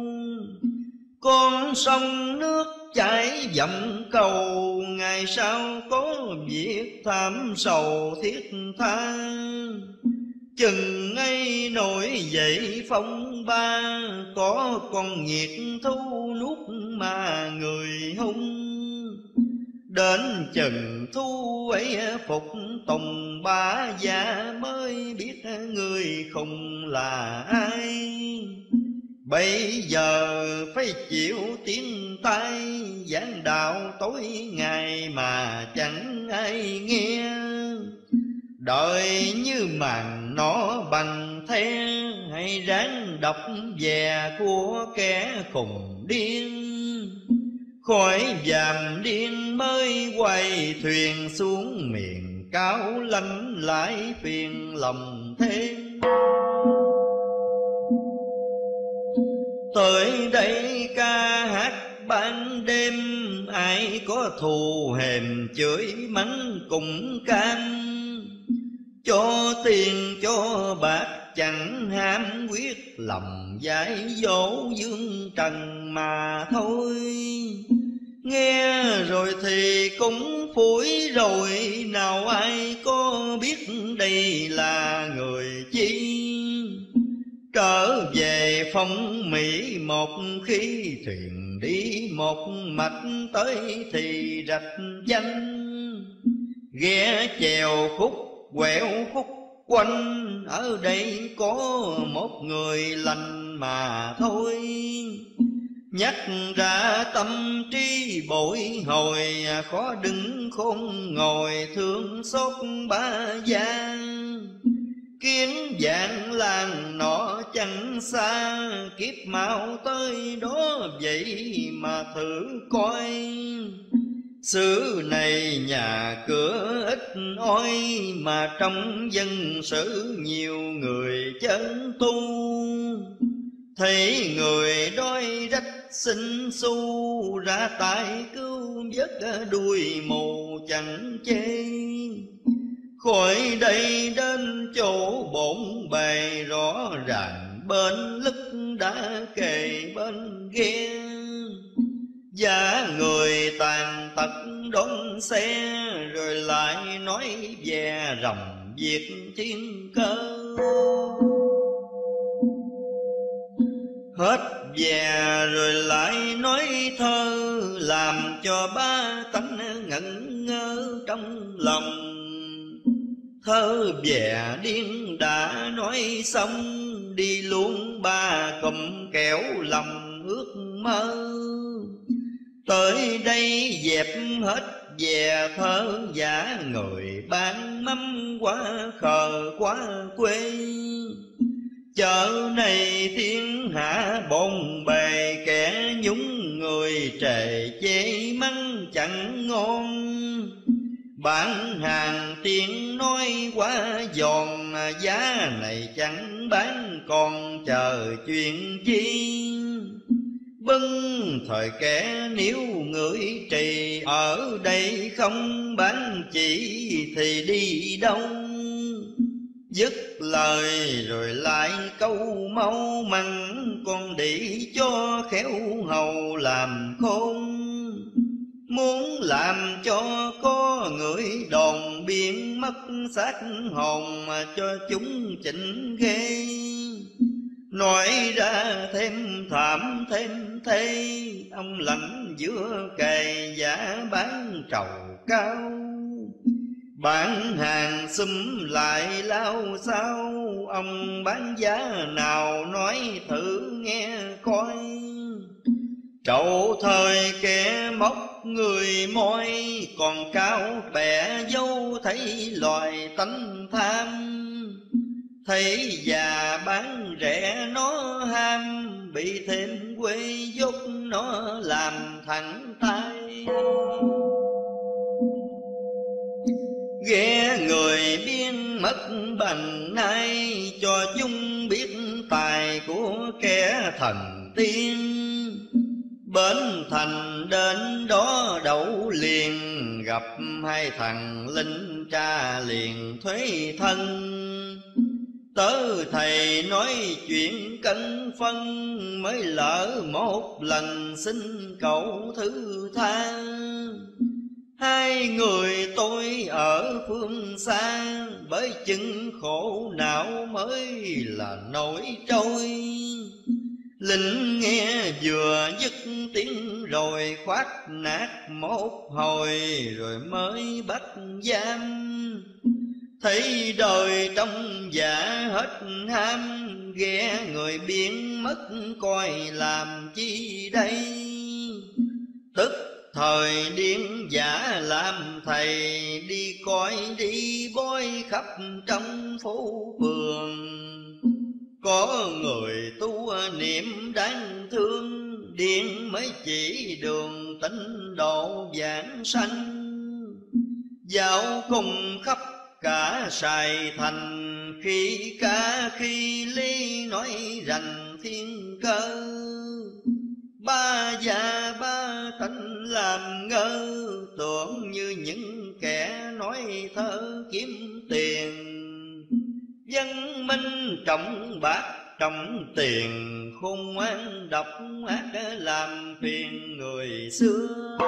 Speaker 1: Con sông nước chảy dặm cầu, ngày sau có việc thảm sầu thiết tha. Chừng ấy nổi dậy phong ba, có con nhiệt thu nuốt mà người hung. Đến chừng thu ấy phục tùng ba gia, mới biết người khùng là ai. Bây giờ phải chịu tiếng tai, giảng đạo tối ngày mà chẳng ai nghe. Đợi như màn nó bằng the, hay ráng đọc về của kẻ khùng điên. Khỏi dàm điên mới quay thuyền xuống miền cao lanh, lại phiền lòng thêm. Tới đây ca hát ban đêm, ai có thù hèm chửi mắng cùng cam. Cho tiền cho bạc chẳng ham, quyết lòng giải dỗ dương trần mà thôi. Nghe rồi thì cũng phủi rồi, nào ai có biết đây là người chi. Trở về phong Mỹ một khi, thuyền đi một mạch tới thì rạch danh. Ghé chèo khúc quẹo khúc quanh, ở đây có một người lành mà thôi. Nhắc ra tâm trí bội hồi, khó đứng khôn ngồi thương xót ba gia. Kiến dạng làng nọ chẳng xa, kiếp mau tới đó vậy mà thử coi. Xứ này nhà cửa ít oi, mà trong dân sự nhiều người chân tu. Thấy người đói rách xin xu, ra tay cứu vớt đuôi mù chẳng chê. Khỏi đây đến chỗ bổn bề, rõ ràng bên lức đã kề bên ghe. Giá người tàn tật đón xe, rồi lại nói về rồng việc thiên cơ. Hết về rồi lại nói thơ, làm cho ba tánh ngẩn ngơ trong lòng. Thơ về điên đã nói xong, đi luôn ba cầm kẻo lòng ước mơ. Tới đây dẹp hết về thơ giả, người bán mắm quá khờ quá quê. Chợ này thiên hạ bồn bề, kẻ nhúng người trề chê mắng chẳng ngon. Bán hàng tiếng nói quá giòn, giá này chẳng bán còn chờ chuyện chi. Bưng thời kẻ nếu ngửi trì, ở đây không bán chỉ thì đi đâu. Dứt lời rồi lại câu mau măng, con đĩ cho khéo hầu làm khôn. Muốn làm cho có người đồn biến mất xác hồn, mà cho chúng chỉnh ghê. Nói ra thêm thảm thêm thê, ông lãnh giữa cày giả bán trầu cao. Bán hàng xúm lại lao sao, ông bán giá nào nói thử nghe coi. Trậu thời kẻ móc người môi, còn cao bẻ dâu thấy loài tánh tham. Thấy già bán rẻ nó ham, bị thêm quê dốt nó làm thẳng tay. Ghé người biên mất bằng nay, cho chúng biết tài của kẻ thần tiên. Bến thành đến đó đậu liền, gặp hai thằng lính tra liền thuế thân. Tớ thầy nói chuyện cân phân, mới lỡ một lần xin cậu thứ tha. Hai người tôi ở phương xa, bởi chừng khổ não mới là nổi trôi. Lính nghe vừa dứt tiếng rồi khoát nát một hồi, rồi mới bắt giam. Thấy đời trong dạ hết ham, ghé người biến mất coi làm chi đây. Tức thời điên giả làm thầy, đi coi đi bói khắp trong phố phường. Có người tu niệm đáng thương, điên mới chỉ đường tịnh độ giảng sanh. Dạo cùng khắp cả Sài Thành, khi ca khi ly nói rành thiên cơ. Ba già ba tánh làm ngơ, tưởng như những kẻ nói thơ kiếm tiền. Văn minh trọng bạc trọng tiền, khôn ngoan độc ác làm phiền người xưa.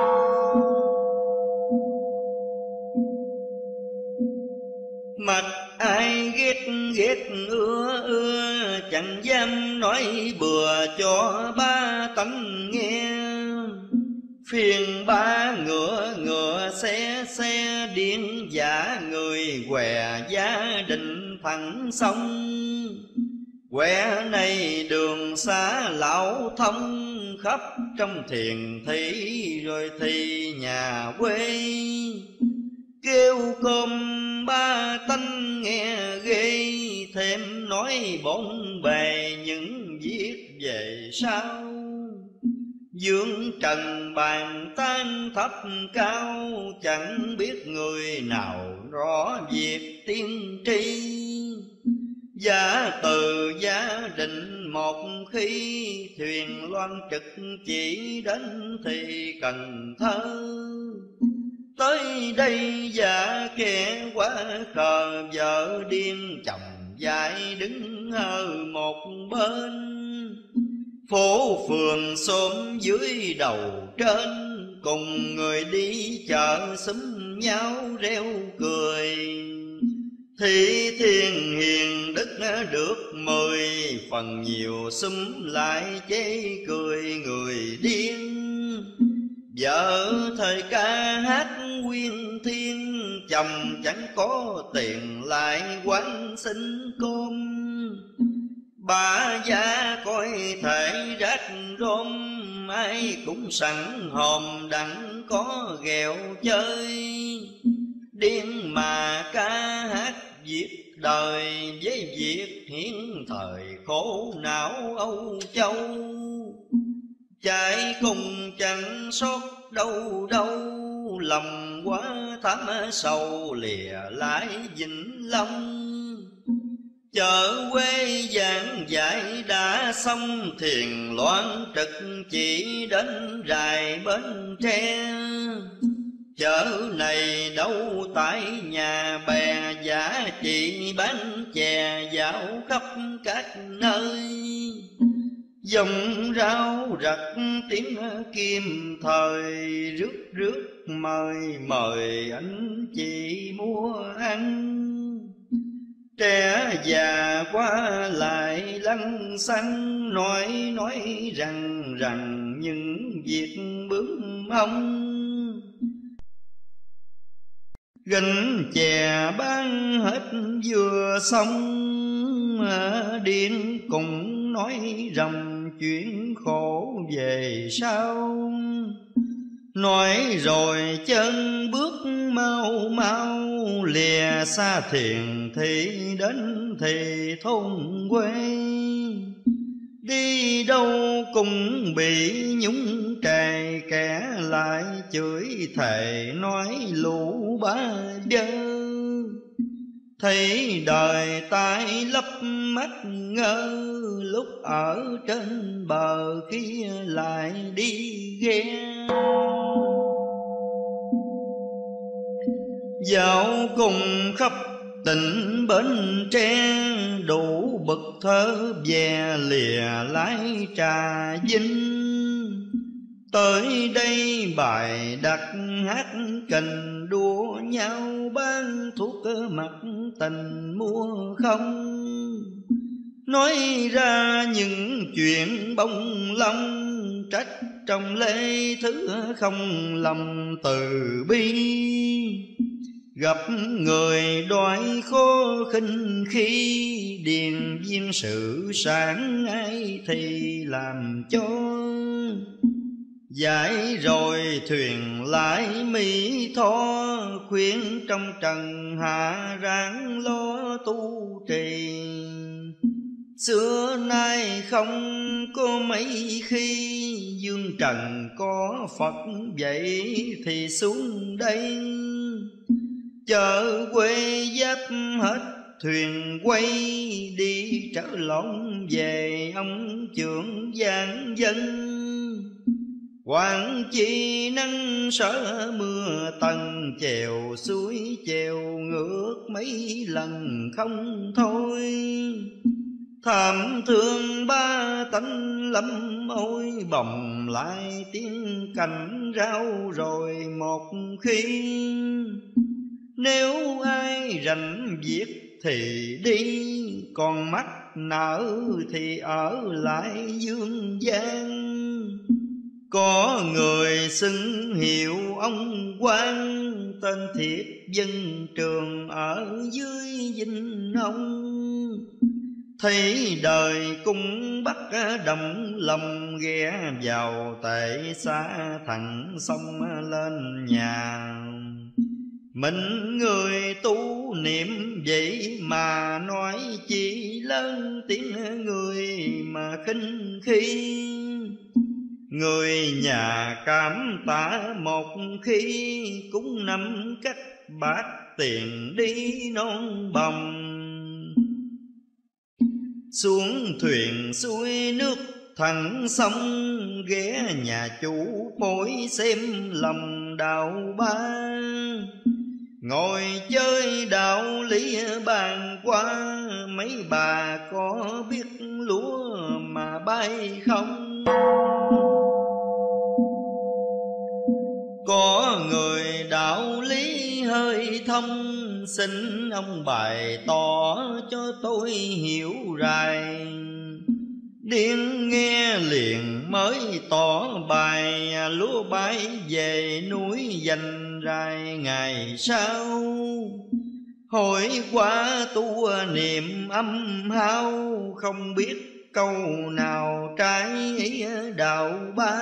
Speaker 1: Mặt ai ghét ghét ưa ưa, chẳng dám nói bừa cho ba tánh nghe. Phiền ba ngựa ngựa xe xe, điên giả người què gia đình thẳng sông. Quẻ này đường xa lão thông, khắp trong thiền thị rồi thì nhà quê. Kêu cơm ba tánh nghe ghê, thêm nói bốn bề những viết về sau. Dương trần bàn tan thấp cao, chẳng biết người nào rõ việc tiên tri. Giả từ gia đình một khi, thuyền loan trực chỉ đến thì Cần Thơ. Tới đây giả kẻ quá khờ, vợ điên chồng dại đứng ở một bên. Phố phường xóm dưới đầu trên, cùng người đi chợ xúm nhau reo cười. Thị thiên hiền đức được mười, phần nhiều xúm lại chế cười người điên. Vợ thời ca hát quyên thiên, chồng chẳng có tiền lại quán xin cơm. Bà già coi thể rách rôm, ai cũng sẵn hòm đặng có ghẹo chơi. Điên mà ca hát viết đời, với việc hiến thời khổ não Âu Châu. Chạy cùng chẳng sót đâu đâu, lòng quá thắm sầu lìa lại Vĩnh Long. Chợ quê giảng dạy đã xong, thiền loan trực chỉ đến rài Bến Tre. Chợ này đâu tại nhà bè, giả chị bán chè dạo khắp các nơi. Dòng rau rặt tiếng kim thời, rước rước mời mời anh chị mua ăn. Trẻ già qua lại lăng xăng, nói nói rằng rằng những việc bướm ông. Gánh chè bán hết vừa xong, điên cùng nói ròng chuyện khổ về sau. Nói rồi chân bước mau mau, lìa xa thiền thị đến thì thôn quê. Đi đâu cũng bị nhúng trề, kẻ lại chửi thề nói lũ bá dơ. Thấy đời tai lấp mắt ngơ, lúc ở trên bờ khi lại đi ghe. Dạo cùng khắp tỉnh Bến Tre, đủ bậc thơ về lìa lái trà vinh. Tới đây bài đặt hát cành đua nhau, ban thuốc mặt tình mua không. Nói ra những chuyện bông lông, trách trong lê thứ không lầm từ bi. Gặp người đói khó khinh khi, điền viên sự sáng ai thì làm cho. Giải rồi thuyền lái Mỹ Tho, khuyên trong trần hạ ráng lo tu trì. Xưa nay không có mấy khi, dương trần có Phật vậy thì xuống đây. Chợ quê giáp hết thuyền quay, đi trở lộn về ông trưởng giang dân. Quảng chi nắng sợ mưa tầng, chèo suối chèo ngược mấy lần không thôi. Thảm thương ba tánh lâm ôi, bồng lại tiếng cành rau rồi một khi. Nếu ai rảnh việc thì đi, còn mắt nở thì ở lại dương gian. Có người xưng hiệu ông quan, tên thiệt dân trường ở dưới Vinh Ông. Thấy đời cung bắt đồng lòng, ghé vào tệ xa thẳng sông lên nhà. Mình người tu niệm vậy mà nói chỉ lớn tiếng người mà khinh khi. Người nhà cảm tạ một khi, cũng nắm cách bát tiền đi non bồng. Xuống thuyền xuôi nước thẳng sông, ghé nhà chủ phối xem lòng đạo ba. Ngồi chơi đạo lý bàn qua, mấy bà có biết lúa mà bay không? Có người đạo lý hơi thông, xin ông bày tỏ cho tôi hiểu rài. Điên nghe liền mới tỏ bài, lúa bay về núi dành rài ngày sau. Hồi qua tu niệm âm hao, không biết câu nào trái đạo ba.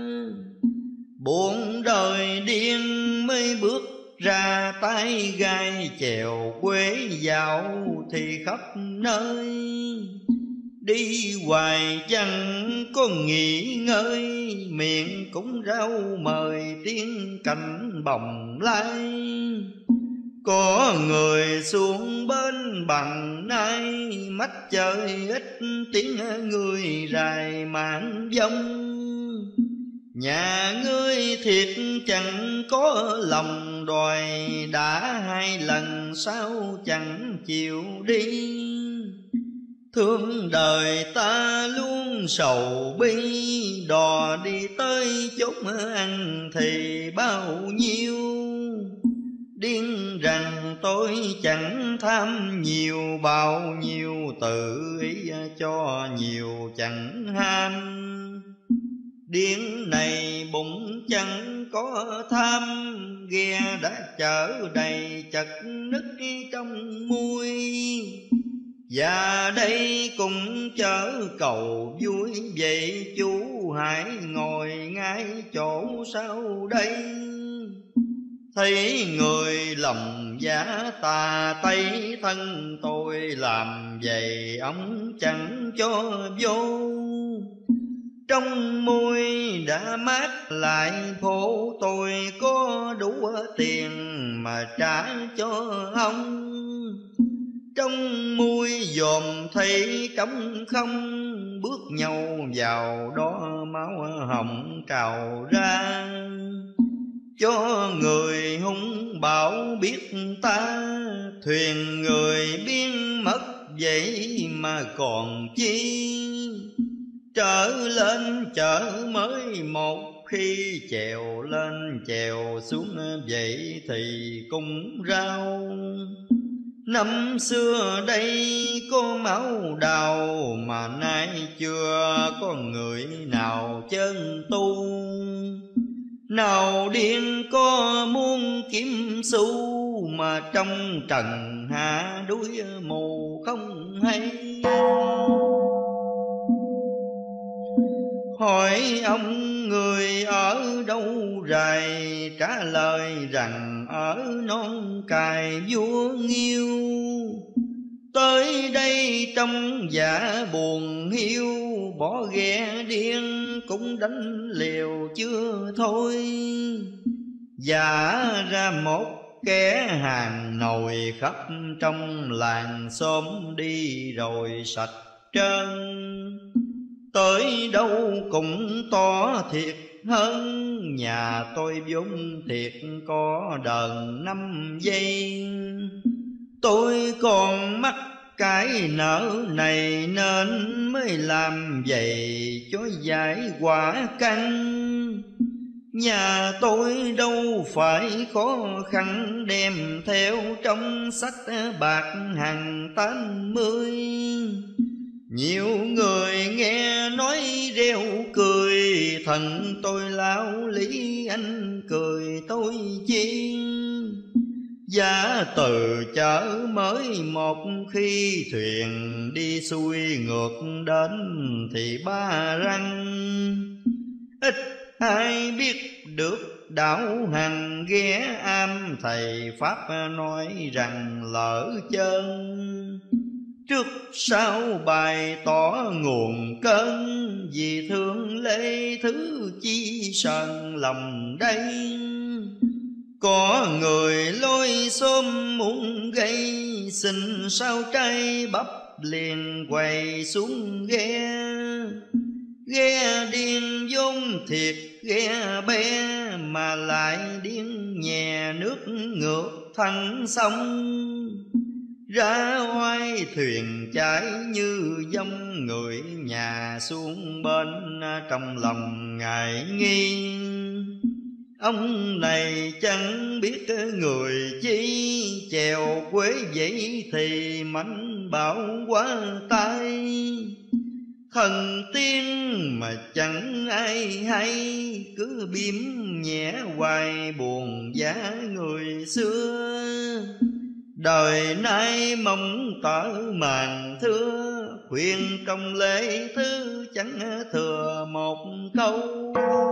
Speaker 1: Buồn đời điên mới bước ra tay gai, chèo quê dạo thì khắp nơi. Đi hoài chẳng có nghỉ ngơi, miệng cũng rau mời tiếng cảnh bồng lai. Có người xuống bên bằng nay, mắt chơi ít tiếng người rài mạng vong. Nhà ngươi thiệt chẳng có lòng đòi, đã hai lần sao chẳng chịu đi. Thương đời ta luôn sầu bi, đò đi tới chốn ăn thì bao nhiêu. Điên rằng tôi chẳng tham nhiều, bao nhiêu tự ý cho nhiều chẳng ham. Điên này bụng chẳng có tham, ghe đã chở đầy chật nứt trong muôi. Và đây cũng chở cầu vui, vậy chú hãy ngồi ngay chỗ sau đây. Thấy người lòng giả tà tay, thân tôi làm vậy ông chẳng cho vô. Trong môi đã mát lại phố, tôi có đủ tiền mà trả cho ông. trong mui dòm thấy cống không, bước nhau vào đó máu hồng trào ra. Cho người hung bạo biết ta, thuyền người biến mất vậy mà còn chi. Trở lên chợ mới một khi, chèo lên chèo xuống vậy thì cũng rau. Năm xưa đây có máu đào, mà nay chưa có người nào chân tu. Nào điên có muốn kiếm xu, mà trong trần hạ đuối mù không hay. Hỏi ông người ở đâu rày, trả lời rằng ở non cài vua Nghiêu. Tới đây trong giả buồn hiu, bỏ ghe điên cũng đánh liều chưa thôi. Giả ra một kẻ hàng nồi khắp trong làng xóm, đi rồi sạch trơn. Tới đâu cũng to thiệt hơn, nhà tôi vốn thiệt có đờn năm giây. Tôi còn mắc cái nợ này nên mới làm vậy cho giải quả căn. Nhà tôi đâu phải khó khăn, đem theo trong sách bạc hàng tám mươi. Nhiều người nghe nói reo cười, thần tôi lão lý anh cười tôi chi. Giá từ chợ mới một khi, thuyền đi xuôi ngược đến thì ba răng. Ít ai biết được đạo hành ghé am, thầy Pháp nói rằng lỡ chân. Trước sau bày tỏ nguồn cơn, vì thương lễ thứ chi sờn lòng đây. Có người lôi xôm muốn gây, xin sao trai bắp liền quay xuống ghe. Ghe điên vốn thiệt ghe bé, mà lại điên nhè nước ngược thẳng sông. Ra oai thuyền chảy như dông, người nhà xuống bên trong lòng ngại nghi. Ông này chẳng biết người chi, chèo quế vậy thì mánh bảo quá tay. Thần tiên mà chẳng ai hay, cứ biếm nhẹ hoài buồn giá người xưa. Đời nay mong tở màn thưa, khuyên trong lễ thứ chẳng thừa một câu.